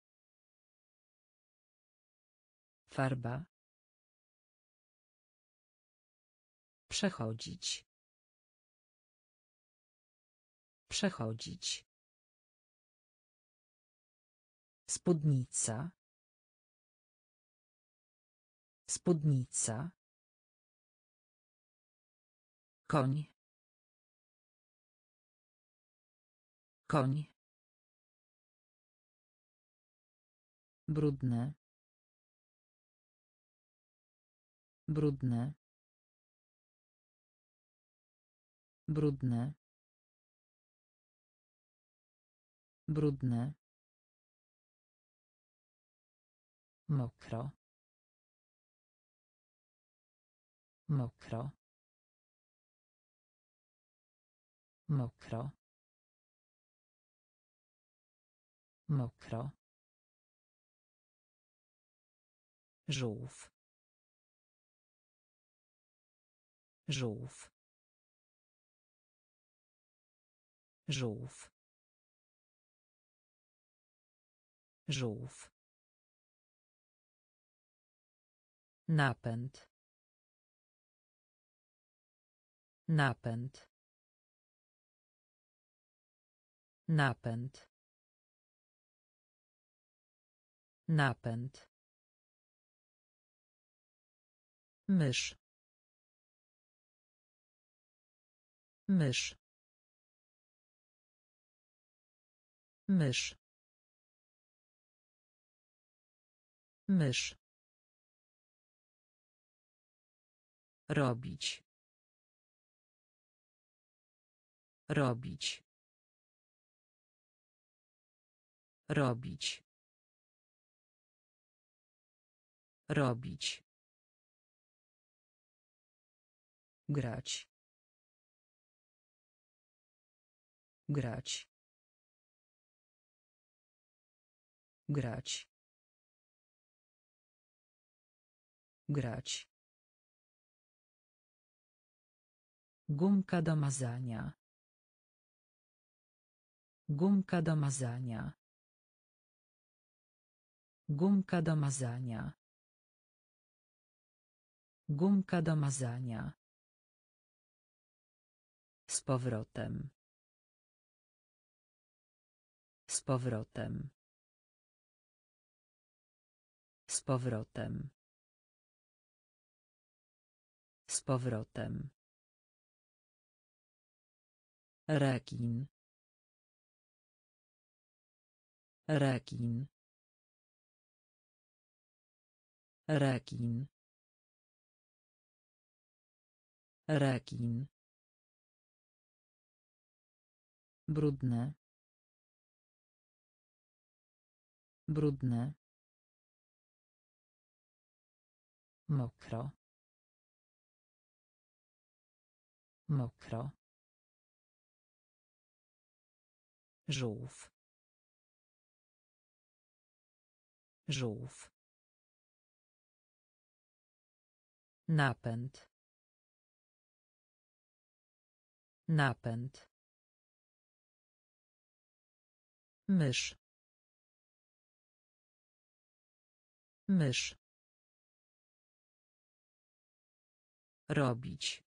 Farba. Przechodzić. Przechodzić. Spódnica. Spódnica. Koń. Koń. Brudne. Brudne. Brudne. Brudne. Mokro. Mokro. Mokro. Mokro. Żółw. Żółw. Żółw. Żółw. Napęd. Napęd. Napęd. Napęd. Mysz. Mysz. Mysz. Mysz. Robić. Robić. Robić. Robić. Grać. Grać. Grać. Grać. Gumka do mazania. Gumka do mazania. Gumka do mazania. Gumka do mazania. Z powrotem. Z powrotem. Z powrotem. Z powrotem. Rekin. Rekin. Rekin. Rekin. Brudne. Brudne. Mokro. Mokro. Żółw. Żółw. Napęd. Napęd. Mysz. Mysz. Robić.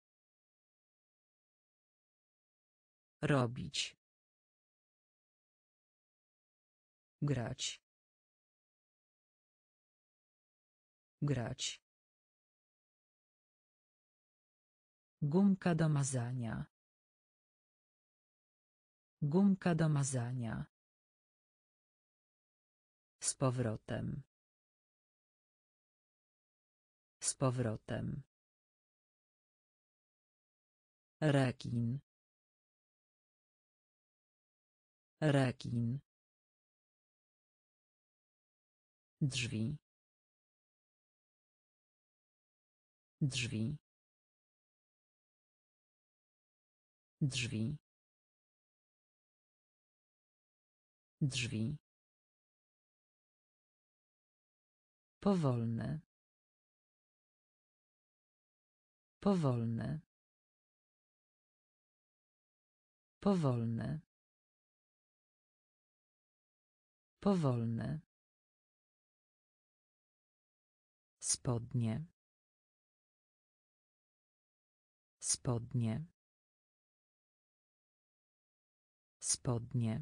Robić. Grać. Grać. Gumka do mazania. Gumka do mazania. Z powrotem. Z powrotem. Rekin. Rekin. Drzwi. Drzwi. Drzwi. Drzwi. Powolne. Powolne. Powolne. Powolne. Spodnie. Spodnie. Spodnie.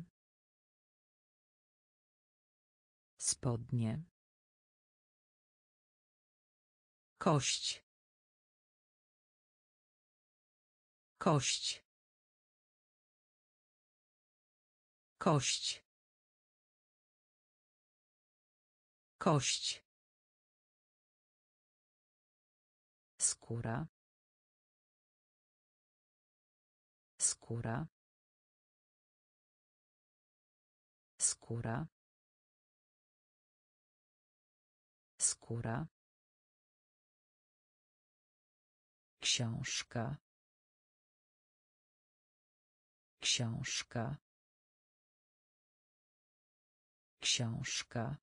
Spodnie. Kość. Kość. Kość. Kość. Skóra. Skóra. Skóra. Skóra. Książka. Książka. Książka.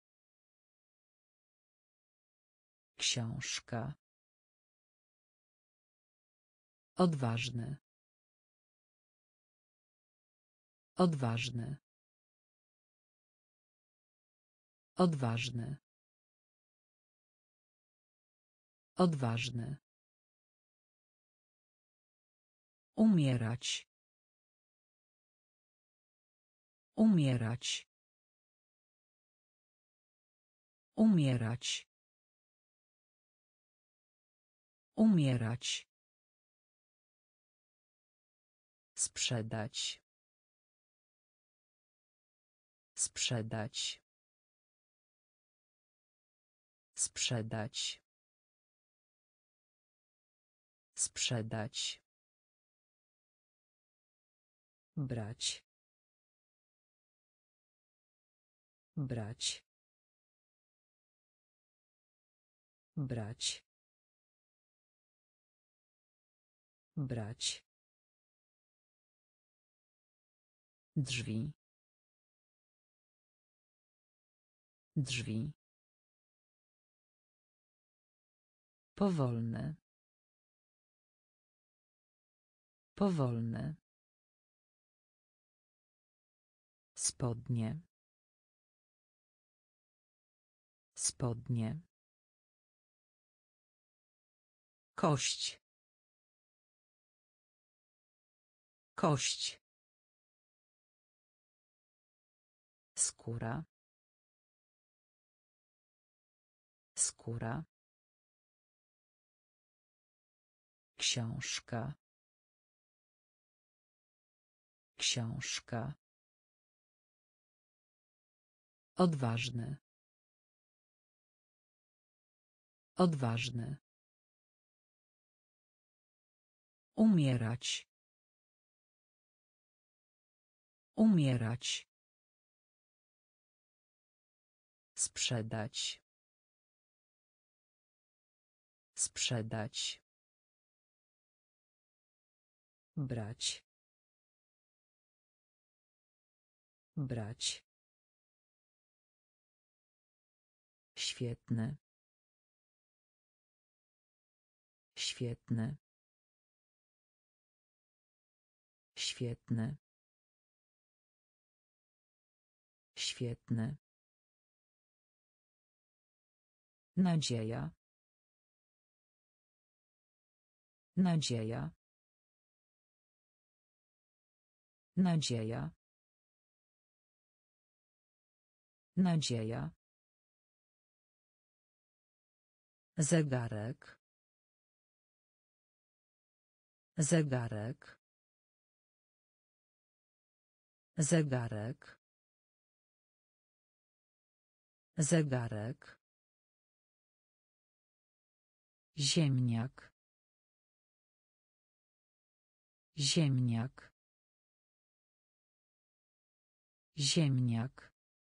Książka. Odważny. Odważny. Odważny. Odważny. Umierać. Umierać. Umierać. Umierać. Sprzedać. Sprzedać. Sprzedać. Sprzedać. Brać. Brać. Brać. Brać. Drzwi. Drzwi. Powolne. Powolne. Spodnie. Spodnie. Kość. Kość. Skóra. Skóra. Książka. Książka. Odważny. Odważny. Umierać. Umierać. Sprzedać. Sprzedać. Brać. Brać. Świetny. Świetny. Świetny. Świetny. Nadzieja. Nadzieja. Nadzieja. Nadzieja. Zegarek. Zegarek. Zegarek. Zegarek. Ziemniak. Ziemniak. Ziemniak.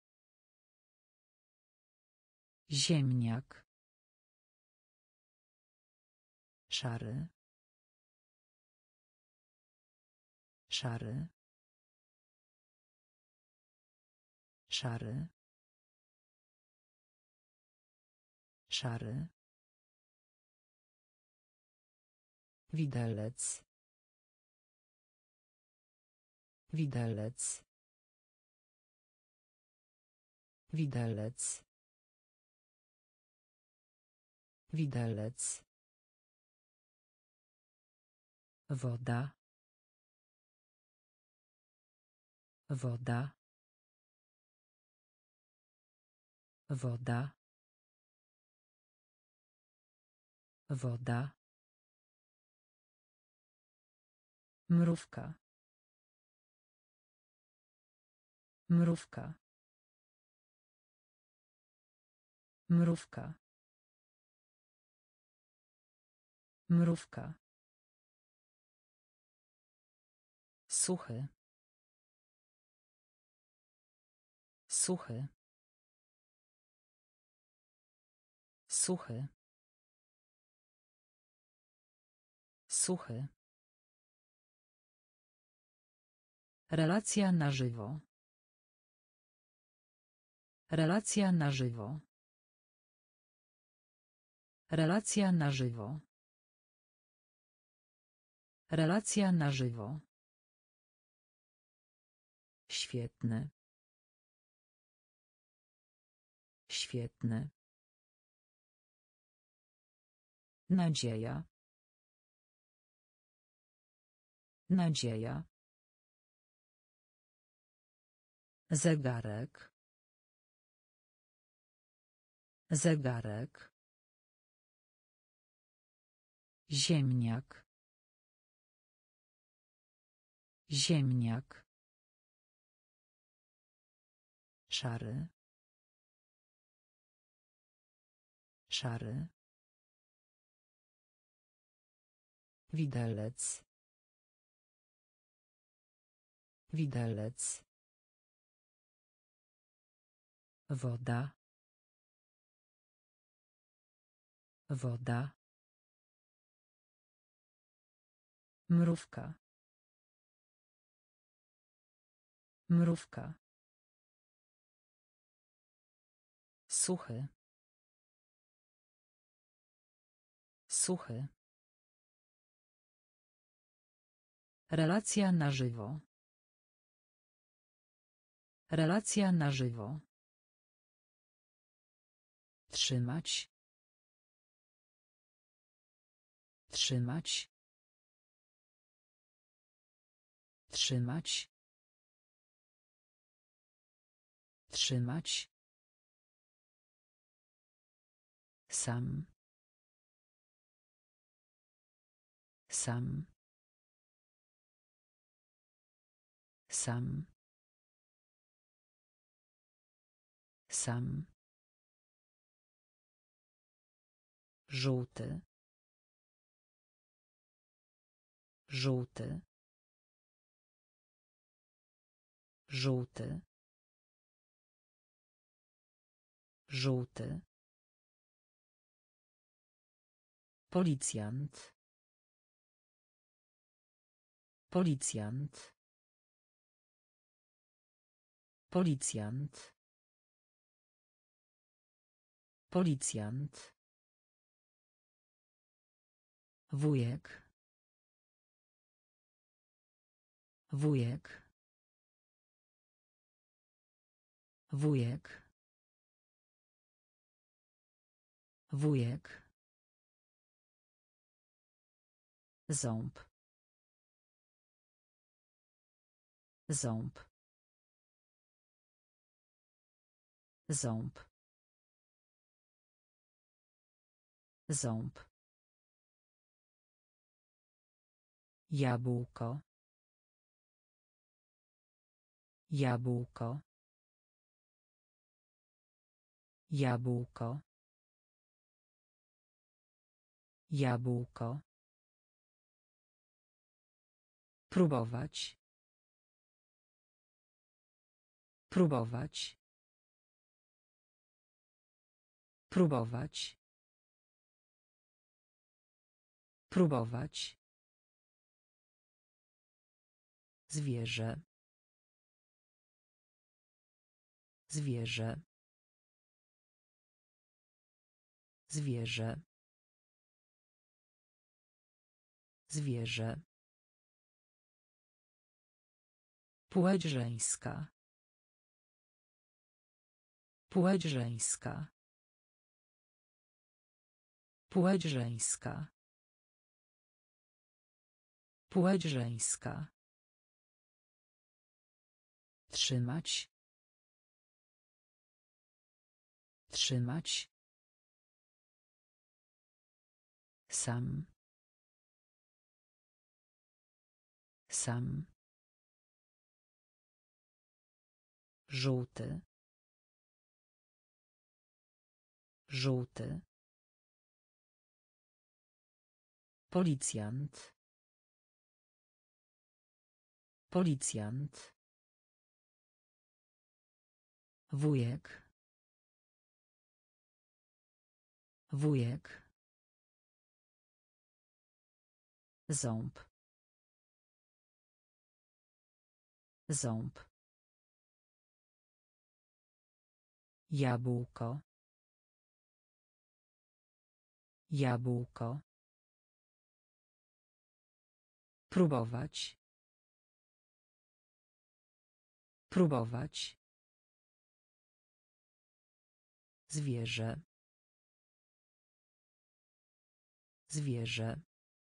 Ziemniak. Szary. Szary. Szary. Szary. Widelec. Widelec. Widelec. Widelec. Woda. Woda. Woda. Woda. Mrówka. Mrówka. Mrówka. Mrówka. Suchy. Suchy. Suchy. Suchy. Relacja na żywo. Relacja na żywo. Relacja na żywo. Relacja na żywo. Świetny. Świetny. Nadzieja. Nadzieja. Zegarek. Zegarek. Ziemniak. Ziemniak. Szary. Szary. Widelec. Widelec. Woda. Woda. Mrówka. Mrówka. Suchy. Suchy. Relacja na żywo. Relacja na żywo. Trzymać. Trzymać. Trzymać. Trzymać. Sam. Sam. Sam. Sam. Żółty. Żółty. Żółty. Żółty. Policjant. Policjant. Policjant. Policjant. Wujek. Wujek. Wujek. Wujek. Ząb. Ząb. Ząb. Ząb. Jabłko. Jabłko. Jabłko. Jabłko. Próbować. Próbować. Próbować. Próbować. Zwierzę. Zwierzę. Zwierzę. Zwierzę. Płeć żeńska. Płeć żeńska. Płeć żeńska. Płeć żeńska. Trzymać. Trzymać. Sam. Sam. Żółty. Żółty. Policjant. Policjant. Wujek. Wujek. Ząb. Ząb. Jabłko. Jabłko. Próbować. Próbować. Zwierzę. Zwierzę.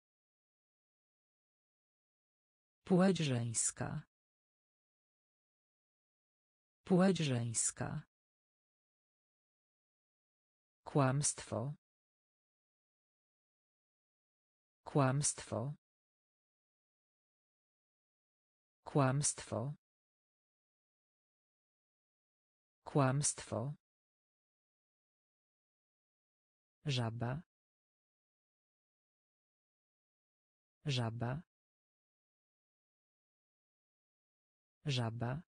Płeć żeńska. Płeć żeńska. Kłamstwo. Kłamstwo. Kłamstwo. Kłamstwo. Żaba. Żaba. Żaba.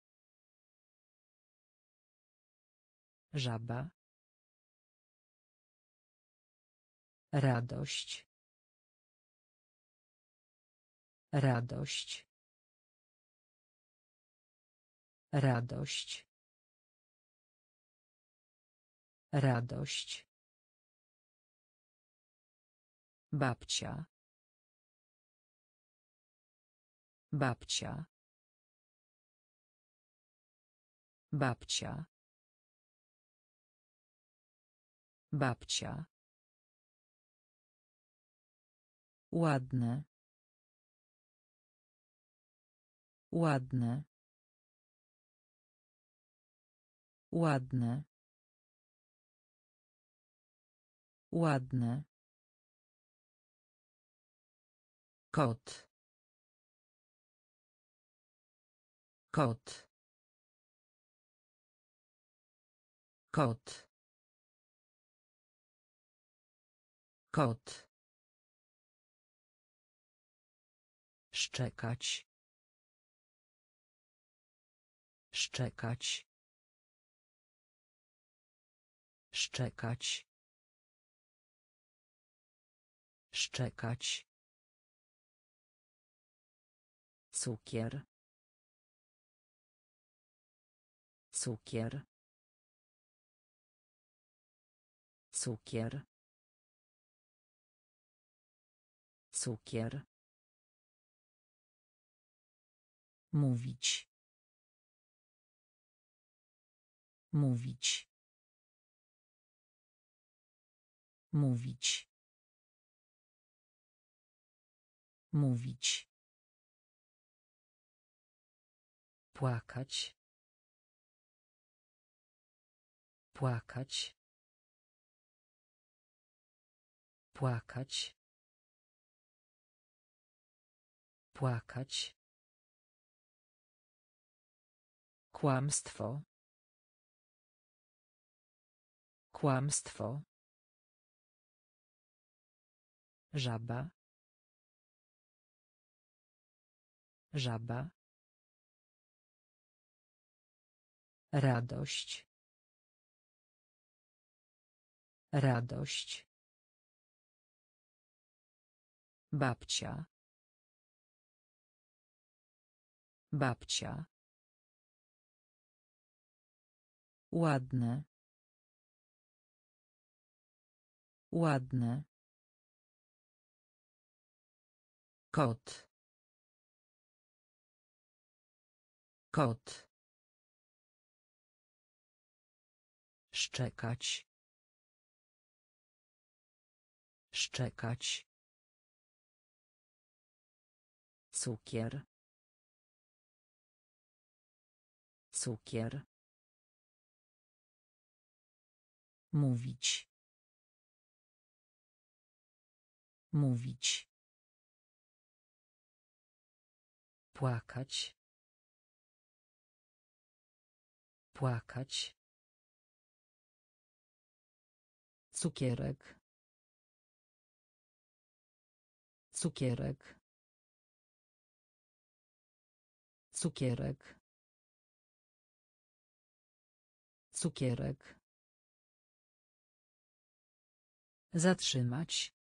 Żaba. Radość. Radość. Radość. Radość. Babcia. Babcia. Babcia. Babcia. Ładne. Ładne. Ładne. Ładne. Kot. Kot. Kot. Kot. Szczekać. Szczekać. Szczekać. Szczekać. Cukier. Cukier. Cukier. Cukier. Mówić. Mówić. Mówić. Mówić. Płakać. Płakać. Płakać. Płakać. Kłamstwo. Kłamstwo. Żaba. Żaba. Radość. Radość. Babcia. Babcia. Ładne. Ładne. Kot. Kot. Szczekać. Szczekać. Cukier. Cukier. Mówić. Mówić. Płakać. Płakać. Cukierek. Cukierek. Cukierek. Cukierek. Zatrzymać.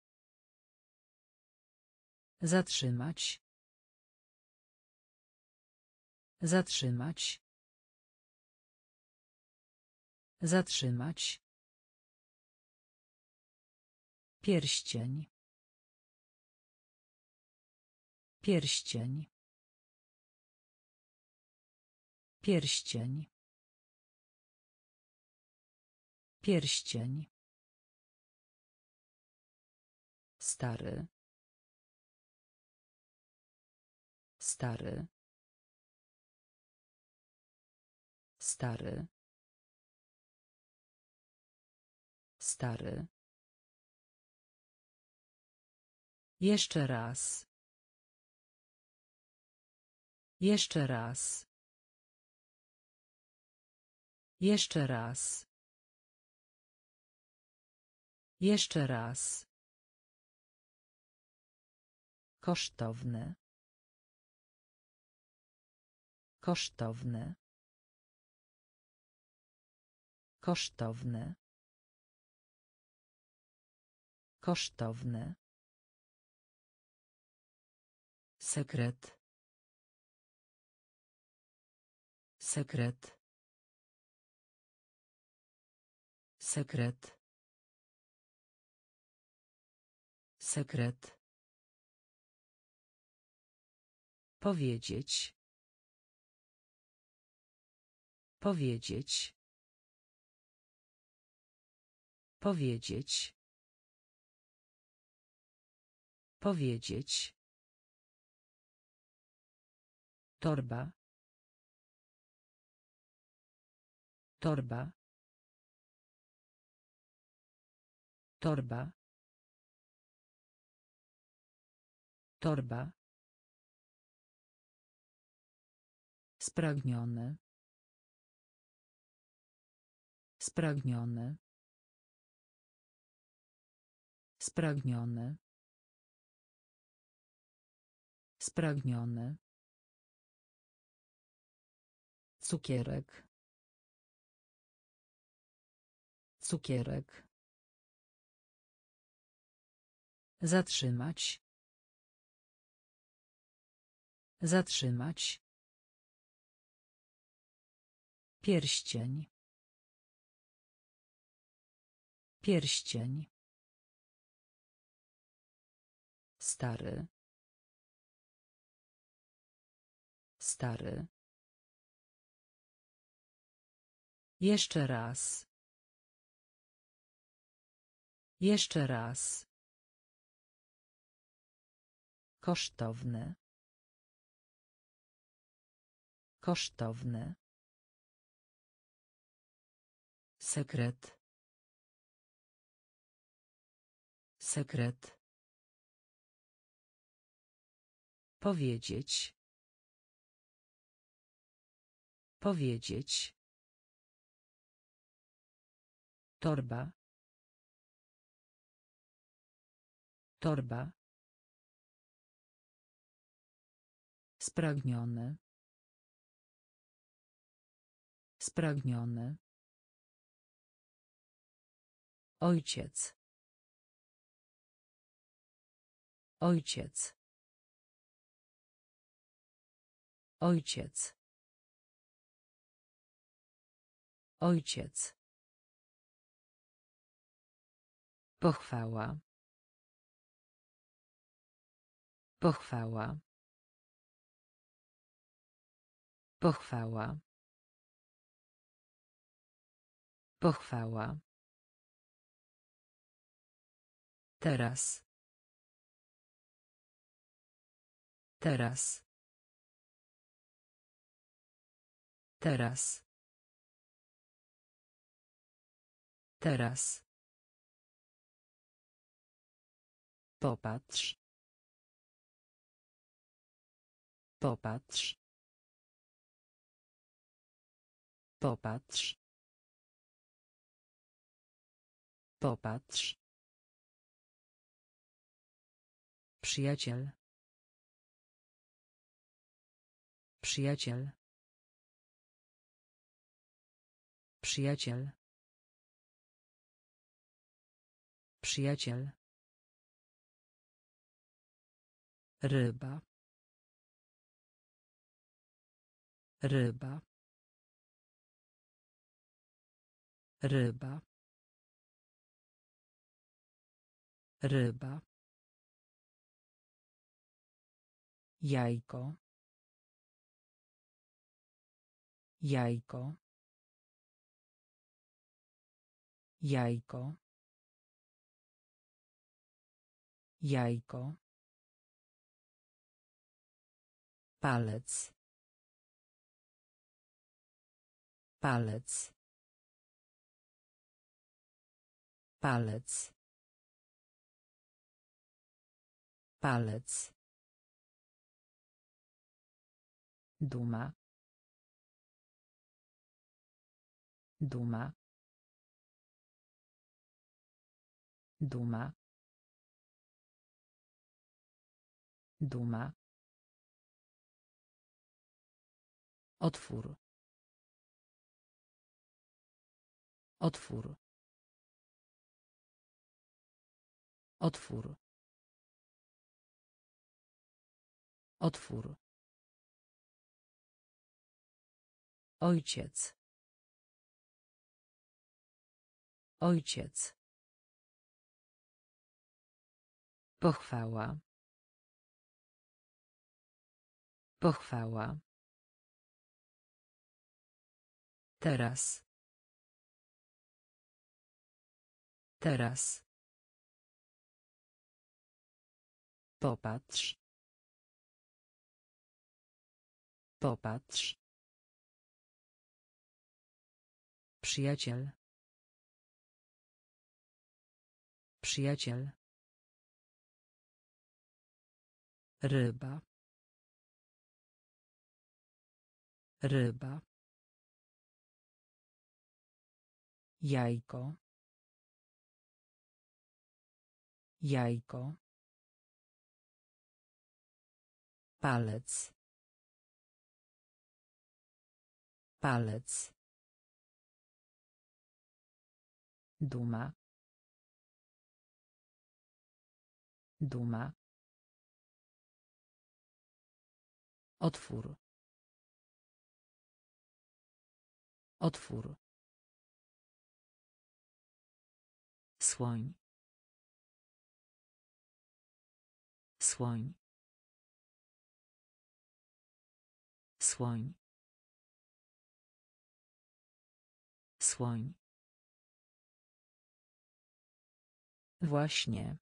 Zatrzymać. Zatrzymać. Zatrzymać. Pierścień. Pierścień. Pierścień. Pierścień. Stary. Stary. Stary. Stary. Jeszcze raz. Jeszcze raz. Jeszcze raz. Jeszcze raz. Kosztowne. Kosztowne. Kosztowne. Kosztowne. Sekret. Sekret. Sekret. Sekret. Powiedzieć. Powiedzieć. Powiedzieć. Powiedzieć. Torba. Torba. Torba. Torba. Spragniony. Spragniony. Spragniony. Spragniony. Cukierek. Cukierek. Zatrzymać. Zatrzymać. Pierścień. Pierścień. Stary. Stary. Jeszcze raz. Jeszcze raz. Kosztowny. Kosztowny. Sekret. Sekret. Powiedzieć. Powiedzieć. Torba. Torba. Spragniony. Spragniony. Ojciec. Ojciec. Ojciec. Ojciec. Pochwała. Pochwała. Pochwała. Pochwała. Teraz. Teraz. Teraz. Teraz. Popatrz. Popatrz. Popatrz. Popatrz. Przyjaciel. Przyjaciel. Przyjaciel. Przyjaciel. Ryba. Ryba. Ryba. Ryba. Jajko. Jajko. Jajko. Jajko. Palec. Palec. Palec. Palec. Duma. Duma. Duma. Duma. Otwór. Otwór. Otwór. Otwór. Ojciec. Ojciec. Pochwała. Pochwała. Teraz. Teraz. Popatrz. Popatrz. Przyjaciel. Przyjaciel. Ryba. Ryba. Jajko. Jajko. Palec. Palec. Duma. Duma. Otwór. Otwór. Słoń. Słoń. Słoń. Słoń. Właśnie.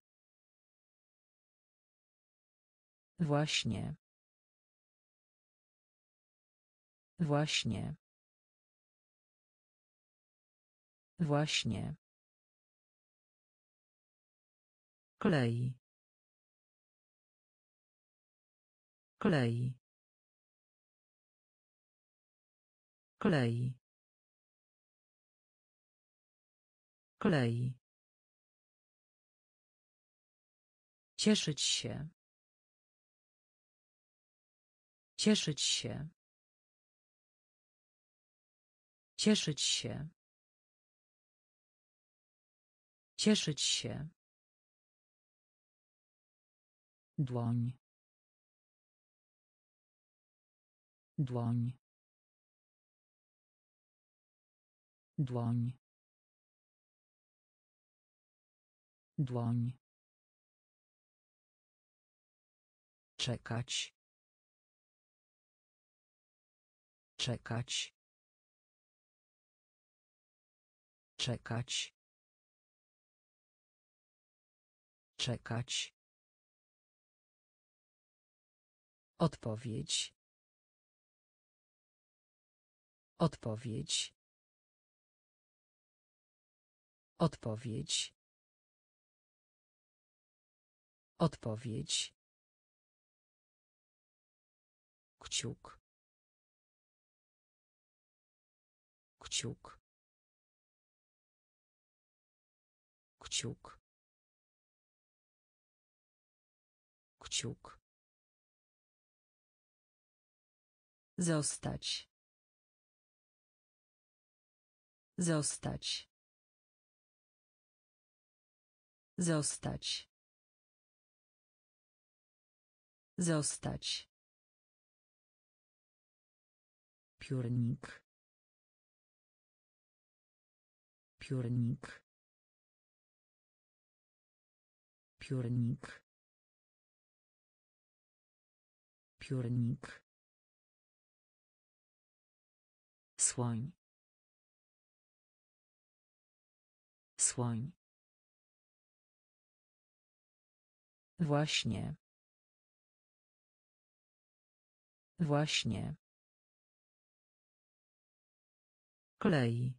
Właśnie. Właśnie. Właśnie. Klei. Klei. Klei. Klei. Cieszyć się. Cieszyć się. Cieszyć się. Cieszyć się. Dłoń. Dłoń. Dłoń. Dłoń. Czekać. Czekać. Czekać. Czekać. Odpowiedź. Odpowiedź. Odpowiedź. Odpowiedź. Kciuk. Kciuk. Kciuk. Kciuk. Zostać. Zostać. Zostać. Zostać. Piórnik. Piórnik. Piórnik. Piórnik. Słoń. Słoń. Właśnie. Właśnie. Klei.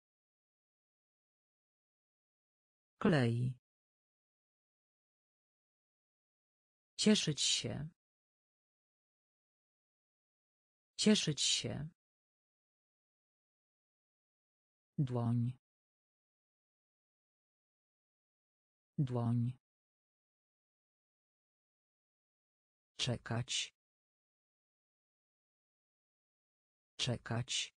Klei. Cieszyć się. Cieszyć się. Dłoń. Dłoń. Czekać. Czekać.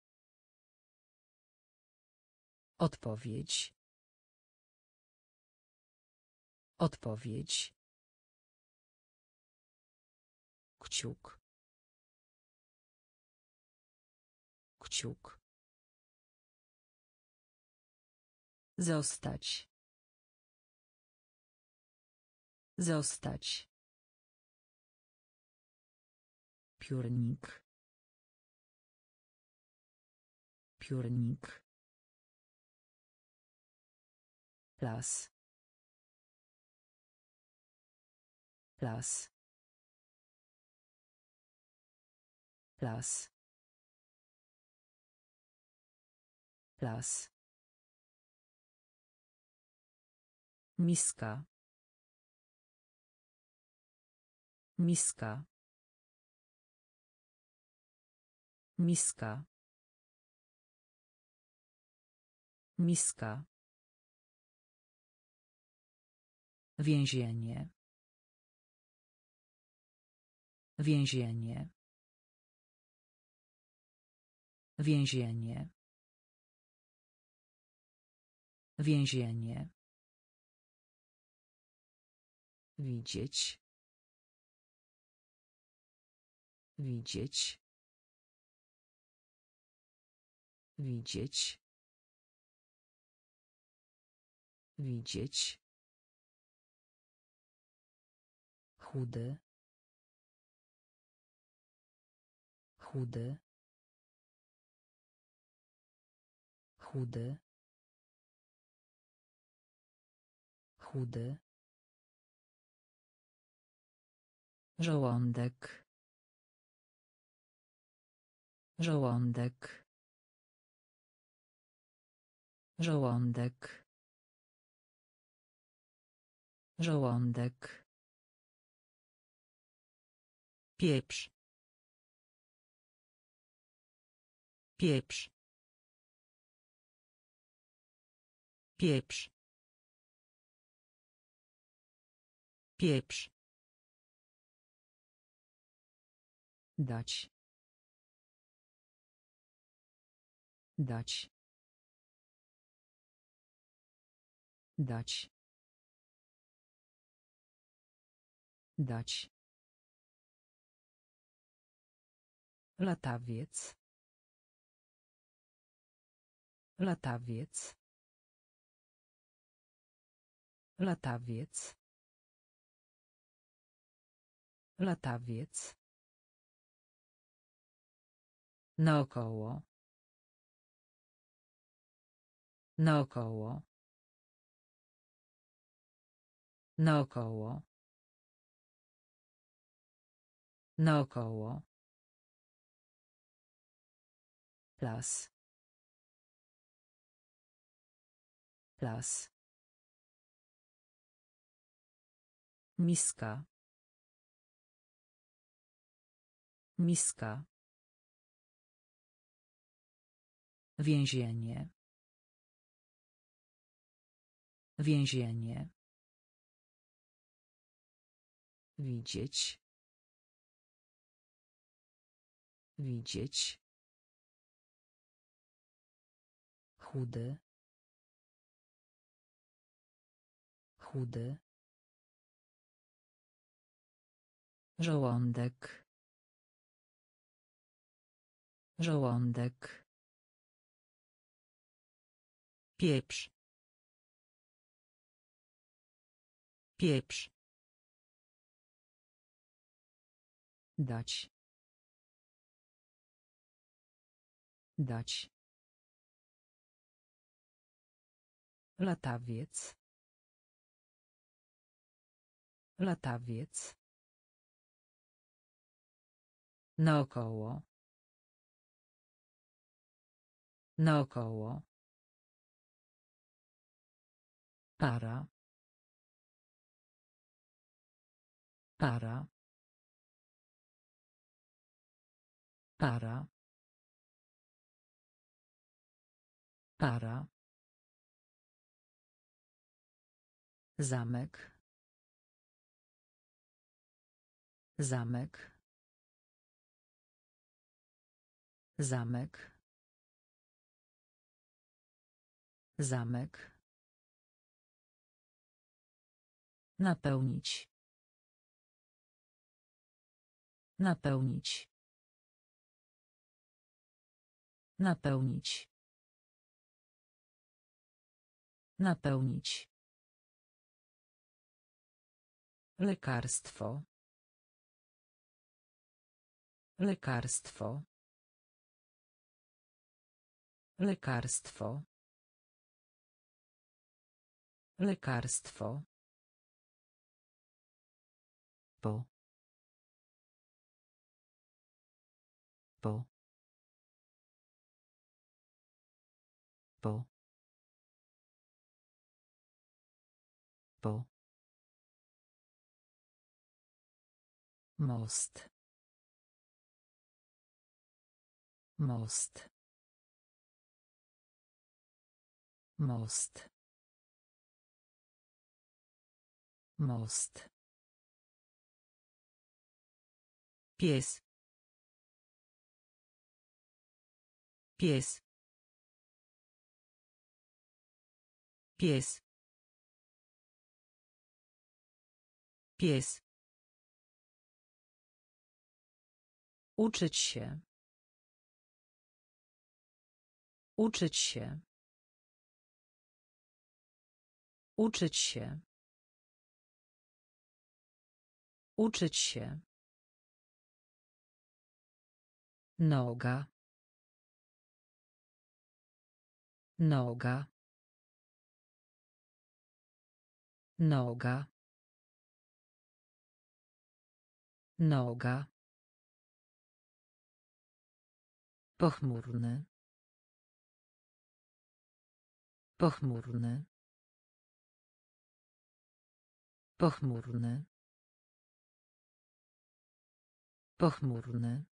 Odpowiedź. Odpowiedź. Kciuk. Kciuk. Zostać. Zostać. Piórnik. Piórnik. Las. Las. Las. Las. Miska. Miska. Miska. Miska. Więzienie. Więzienie. Więzienie. Więzienie. Widzieć. Widzieć. Widzieć. Widzieć. Chudy. Chudy. Chudy. Chudy. Żołądek. Żołądek. Żołądek. Żołądek. Pieprz. Pieprz. Pieprz. Pieprz. Dać. Dać. Dać. Dać. Latawiec. Latawiec. Latawiec. Latawiec. Naokoło. Naokoło. Naokoło. Naokoło. Las. Las. Miska. Miska. Więzienie. Więzienie. Widzieć. Widzieć. Chudy. Chudy. Żołądek. Żołądek. Pieprz. Pieprz. Dać. Dać. Latawiec. Latawiec. Naokoło. Naokoło. Para. Para. Para. Para. Zamek. Zamek. Zamek. Zamek. Napełnić. Napełnić. Napełnić. Napełnić. Lekarstwo. Lekarstwo. Lekarstwo. Lekarstwo. Po. Po. Po. Po. Most. Most. Most. Most. Pies. Pies. Pies. Pies. Uczyć się. Uczyć się. Uczyć się. Uczyć się. Noga. Noga. Noga. Noga. Pochmurny. Pochmurny. Pochmurny. Pochmurny.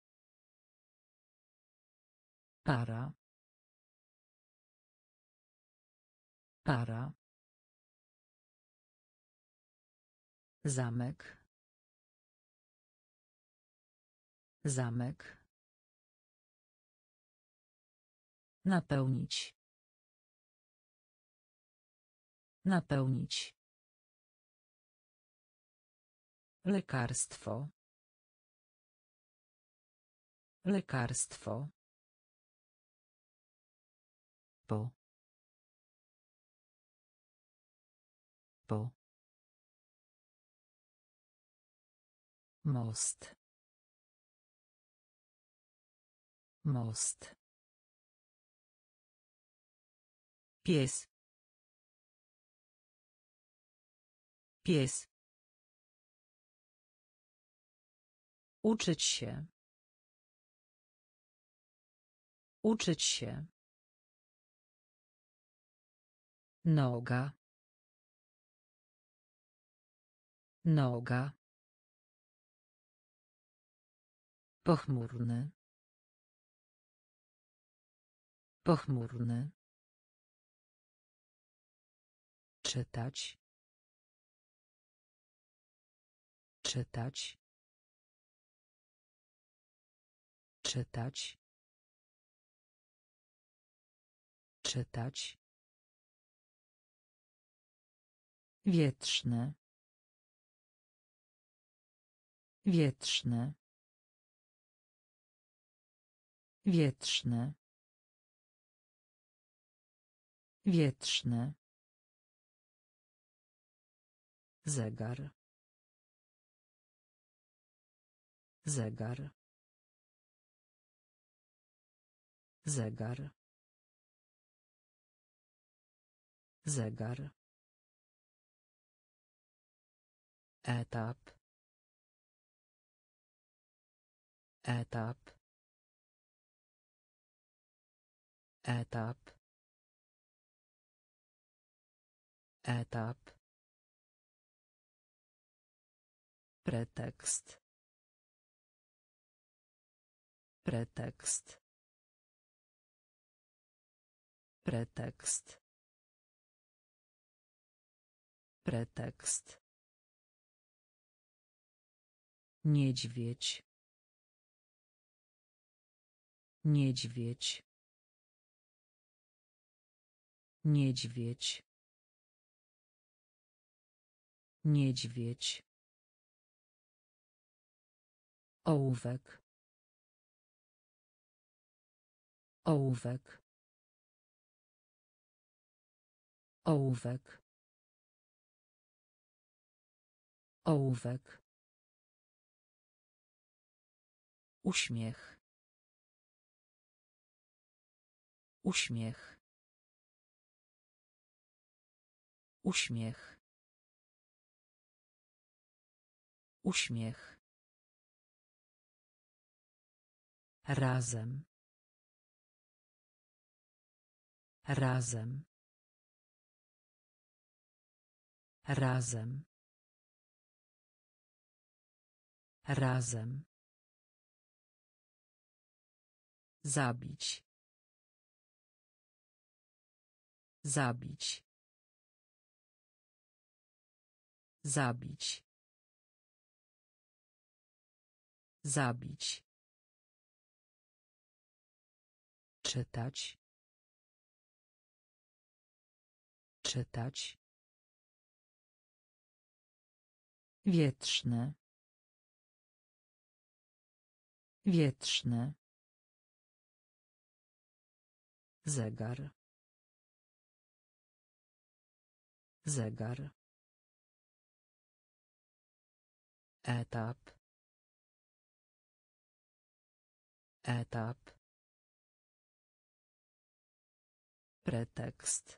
Para. Para. Zamek. Zamek. Napełnić. Napełnić. Lekarstwo. Lekarstwo. Po. Po. Most. Most. Pies. Pies. Uczyć się. Uczyć się. Noga. Noga. Pochmurny. Pochmurny. Czytać. Czytać. Czytać. Czytać. Wietrzny. Wietrzny. Wietrzny. Wietrzny. Zegar. Zegar. Zegar. Zegar. Etap. Etap. Etap. Etap. Pretekst. Pretekst. Pretekst. Pretekst. Niedźwiedź. Niedźwiedź. Niedźwiedź. Niedźwiedź. Ołówek. Ołówek. Ołówek. Ołówek. Uśmiech. Uśmiech. Uśmiech. Uśmiech. Razem. Razem. Razem. Razem. Zabić. Zabić. Zabić. Zabić. Czytać. Czytać. Wietrzny. Wietrzny. Zegar. Zegar. Etap. Etap. Pretekst.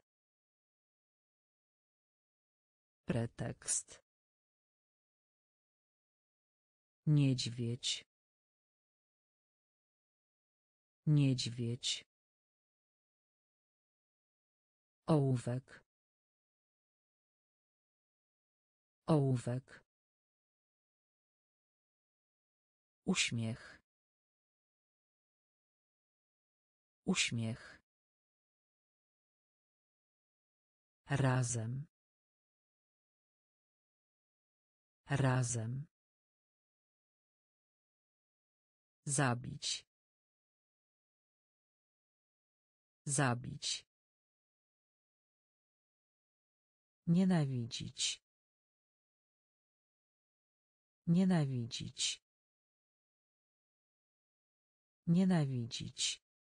Pretekst. Niedźwiedź. Niedźwiedź. Ołówek. Ołówek. Uśmiech. Uśmiech. Razem. Razem. Zabić. Zabić. Nienawidzić. Nienawidzić. Nienawidzić.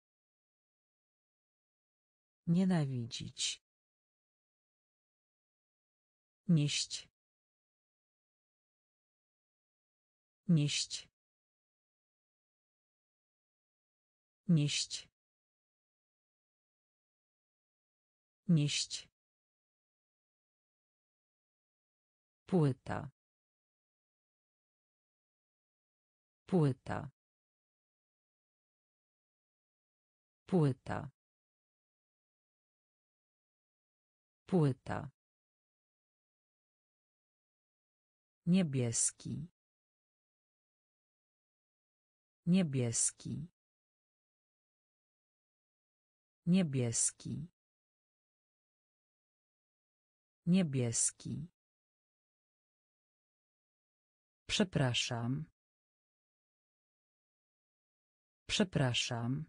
Nienawidzić. Nieść. Nieść. Nieść. Nieść. Płyta. Płyta. Płyta. Płyta. Niebieski. Niebieski. Niebieski. Niebieski. Przepraszam. Przepraszam.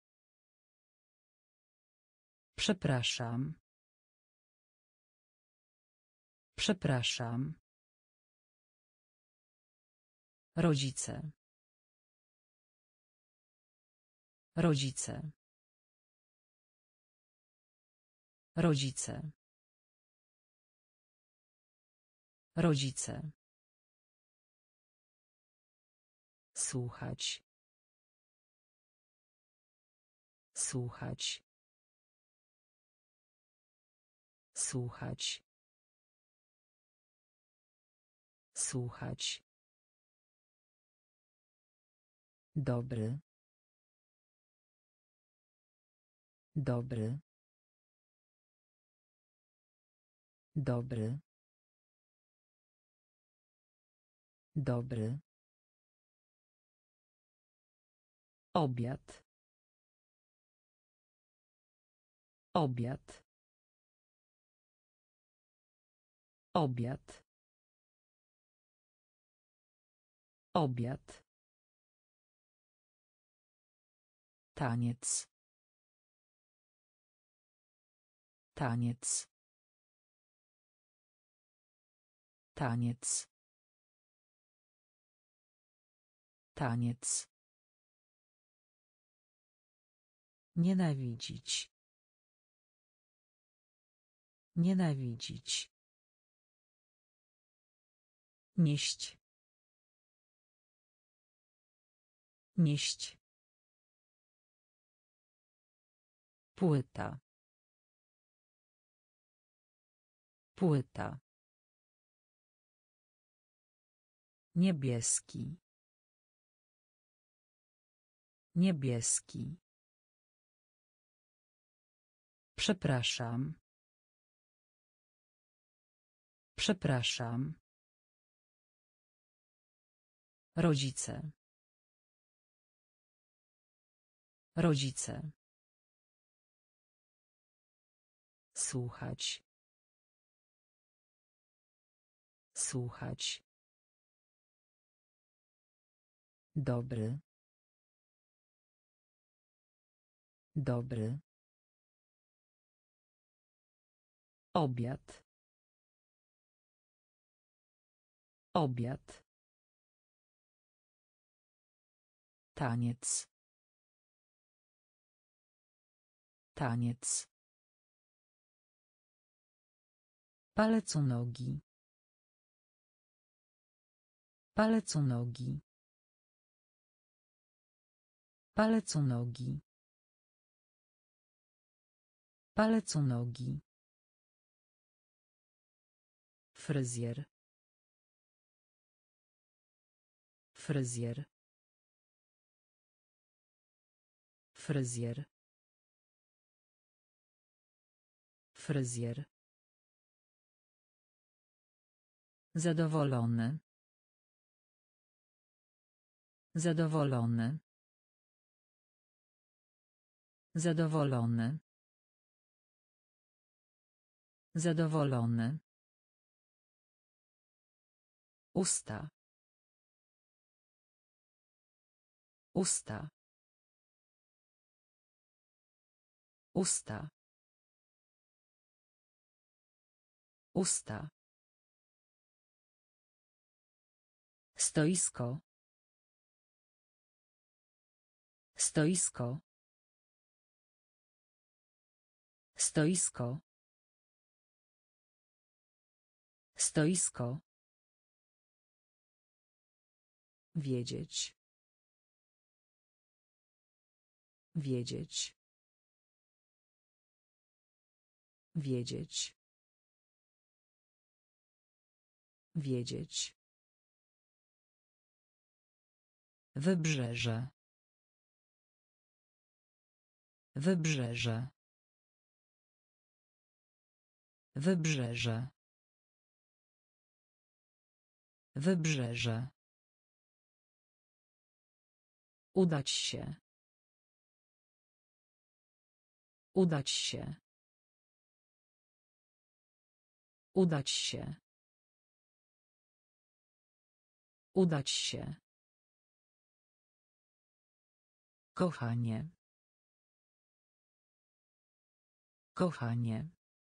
Przepraszam. Przepraszam. Rodzice. Rodzice. Rodzice. Rodzice. Słuchać. Słuchać. Słuchać. Słuchać. Dobry. Dobry. Dobry. Dobry. Obiad. Obiad. Obiad. Obiad. Taniec. Taniec. Taniec. Taniec. Nienawidzić. Nienawidzić. Nieść. Nieść. Płyta. Płyta. Niebieski. Niebieski. Przepraszam. Przepraszam. Rodzice. Rodzice. Słuchać. Słuchać. Dobry. Dobry. Obiad. Obiad. Taniec. Taniec. Palec u nogi. Palec u nogi. Palec u nogi. Palec u nogi. Fryzjer. Fryzjer. Fryzjer. Fryzjer. Zadowolony. Zadowolony. Zadowolony. Zadowolony. Usta. Usta. Usta. Usta. Stoisko. Stoisko. Stoisko. Stoisko. Wiedzieć. Wiedzieć. Wiedzieć. Wiedzieć. Wybrzeże. Wybrzeże. Wybrzeże. Wybrzeże. Udać się. Udać się. Udać się. Udać się. Kochanie. Kochanie.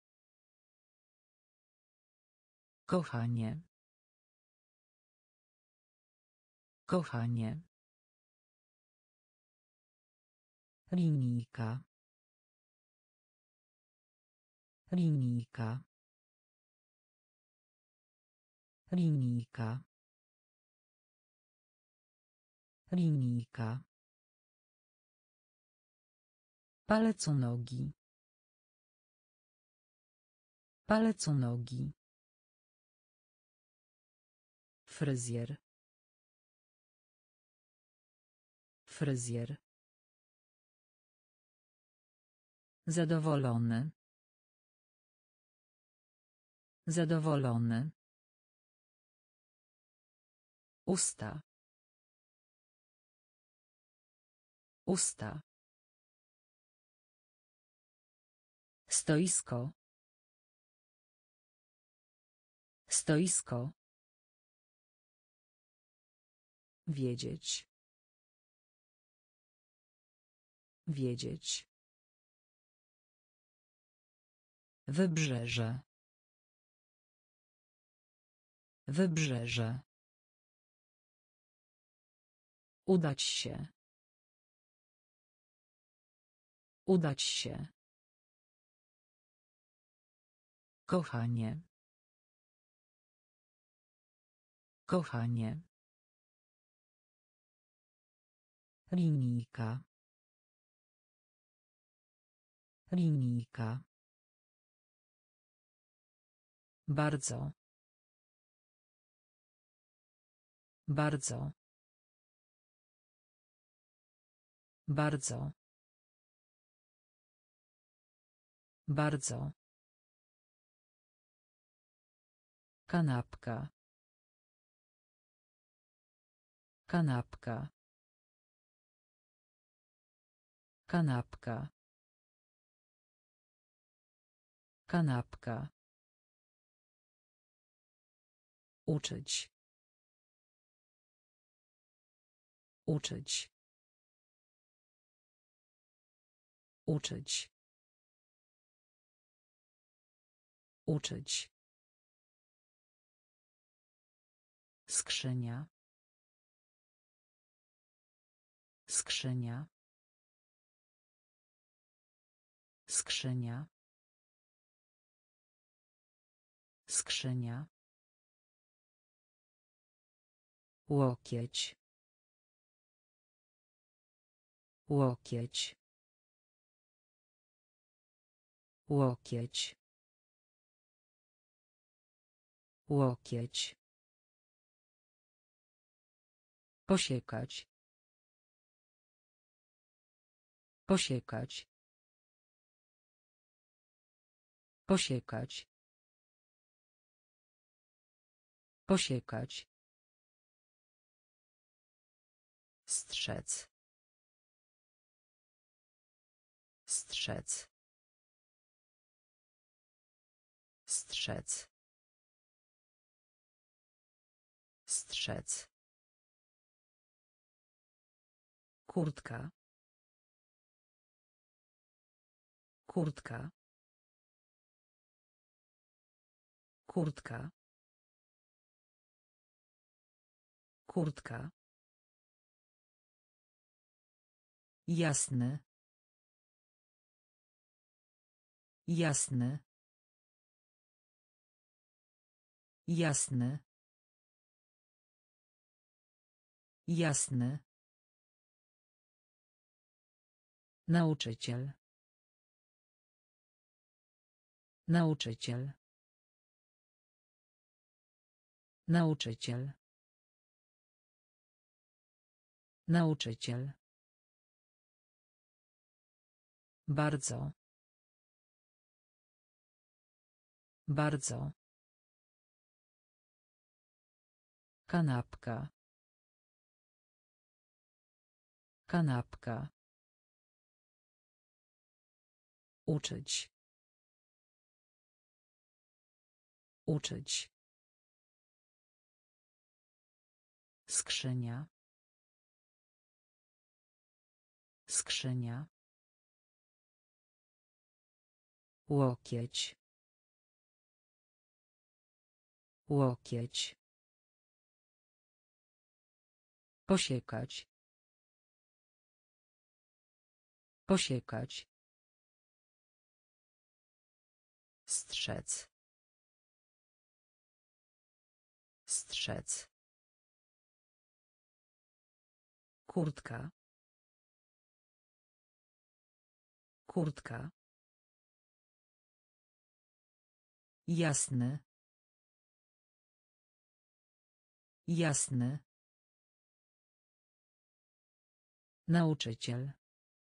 Kochanie. Kochanie. Linijka. Linijka. Linijka. Linijka. Palec u nogi. Palec u nogi. Fryzjer. Fryzjer. Zadowolony. Zadowolony. Usta. Usta. Stoisko. Stoisko. Wiedzieć. Wiedzieć. Wybrzeże. Wybrzeże. Udać się. Udać się. Kochanie. Kochanie. Linijka. Linijka. Bardzo. Bardzo. Bardzo. Bardzo. Kanapka. Kanapka. Kanapka. Kanapka. Uczyć. Uczyć. Uczyć. Uczyć. Skrzynia. Skrzynia. Skrzynia. Skrzynia. Łokieć. Łokieć. Łokieć. Łokieć. Posiekać. Posiekać. Posiekać. Posiekać. Strzec. Strzec. Strzec. Strzec. Kurtka. Kurtka. Kurtka. Kurtka. Jasny. Jasny. Jasny. Jasny. Nauczyciel. Nauczyciel. Nauczyciel. Nauczyciel. Bardzo. Bardzo. Kanapka. Kanapka. Uczyć. Uczyć. Skrzynia. Skrzynia. Łokieć. Łokieć. Posiekać. Posiekać. Strzec. Strzec. Kurtka. Kurtka. Jasny. Jasny. Nauczyciel.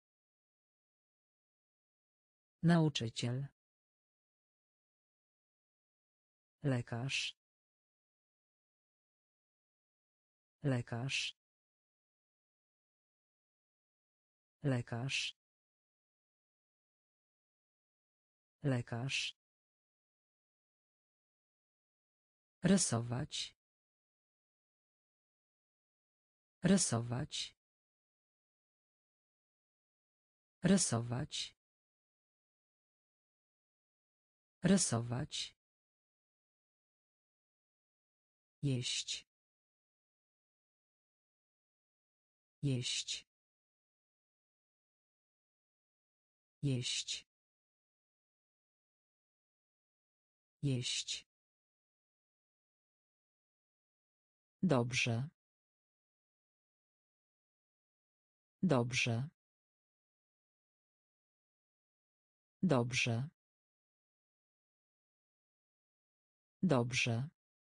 Nauczyciel. Lekarz. Lekarz. Lekarz. Lekarz. Rysować. Rysować. Rysować. Rysować. Jeść. Jeść. Jeść. Jeść. Dobrze. Dobrze. Dobrze. Dobrze.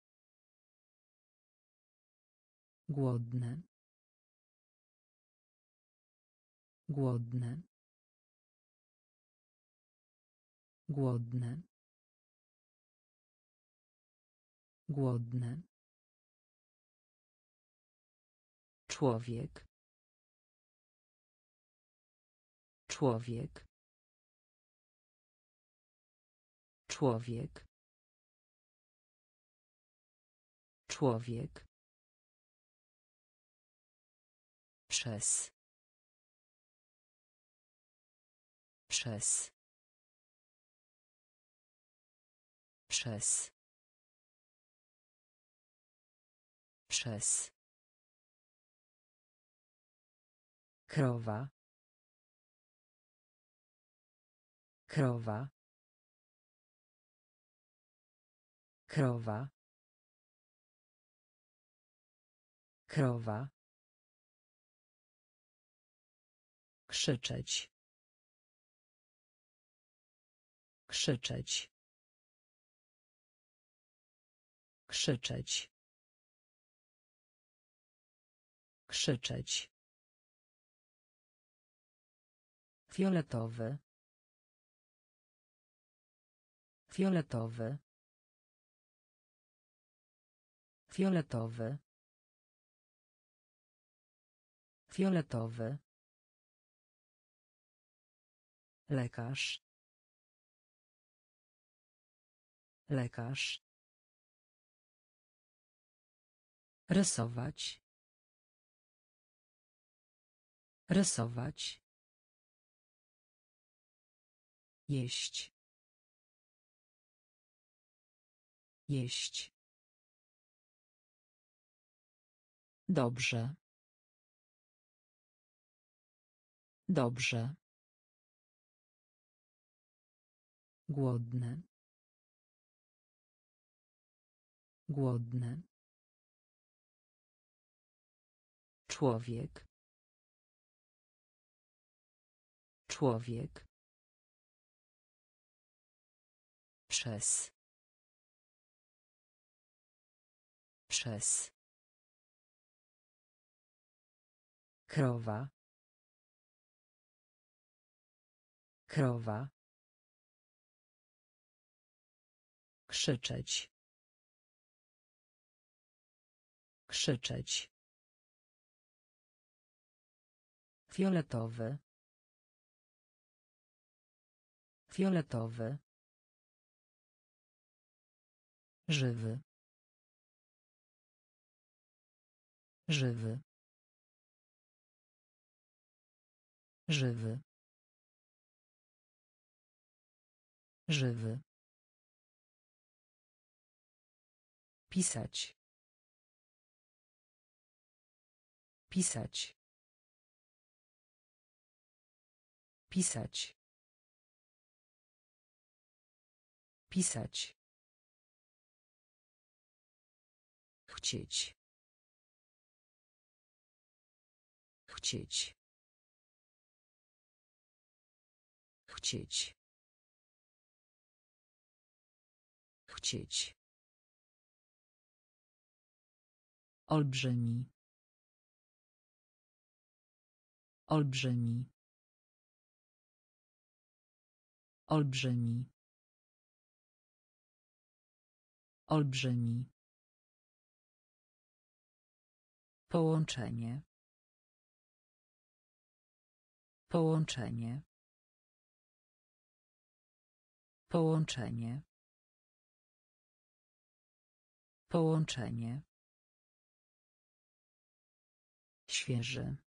Głodny. Głodny. Głodny. Głodny. Człowiek. Człowiek. Człowiek. Człowiek. Przez. Przez. Przez. Przez. Krowa. Krowa. Krowa. Krowa. Krzyczeć. Krzyczeć. Krzyczeć. Krzyczeć. Fioletowy. Fioletowy. Fioletowy. Fioletowy. Lekarz. Lekarz. Rysować. Rysować. Jeść. Jeść. Dobrze. Dobrze. Głodny. Głodny. Człowiek. Człowiek. Przez. Przez. Krowa. Krowa. Krzyczeć. Krzyczeć. Fioletowy. Fioletowy. Żywy. Żywy. Żywy. Żywy. Pisać. Pisać. Pisać. Pisać. Chcieć. Chcieć. Chcieć. Chcieć. Olbrzymi. Olbrzymi. Olbrzymi. Olbrzymi. Połączenie. Połączenie. Połączenie. Połączenie. Świeży.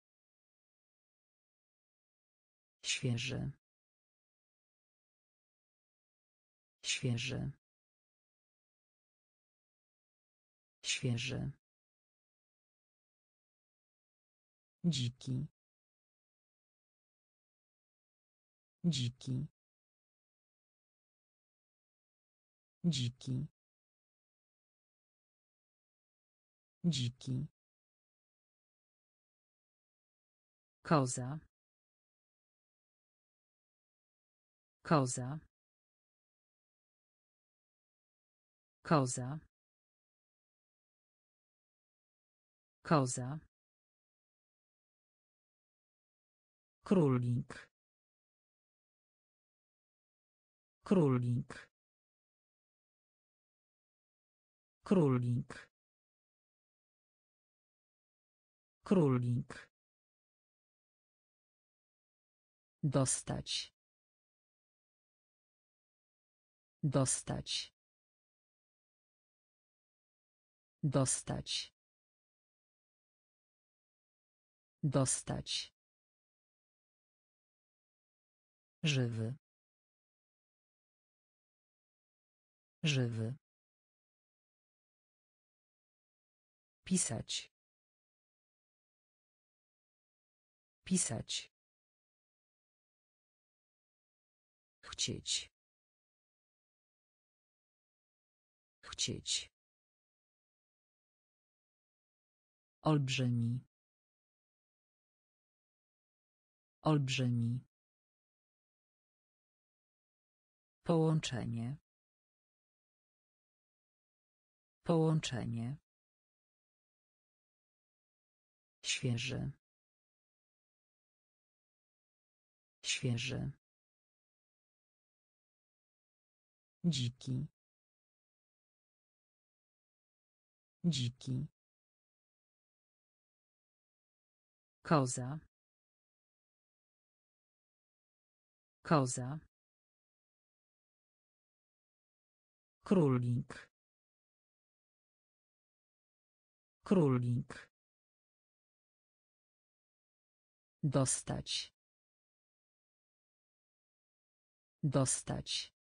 Świeży. Świeży. Świeży. Dziki. Dziki. Dziki. Dziki. Koza. Koza. Koza. Koza. Królik. Królik. Królik. Królik. Dostać. Dostać. Dostać. Dostać. Żywy. Żywy. Pisać. Pisać. Chcieć. Chcieć. Olbrzymi. Olbrzymi. Połączenie. Połączenie. Świeży. Świeży. Dziki. Dziki. Koza. Koza. Królik. Królik. Dostać. Dostać.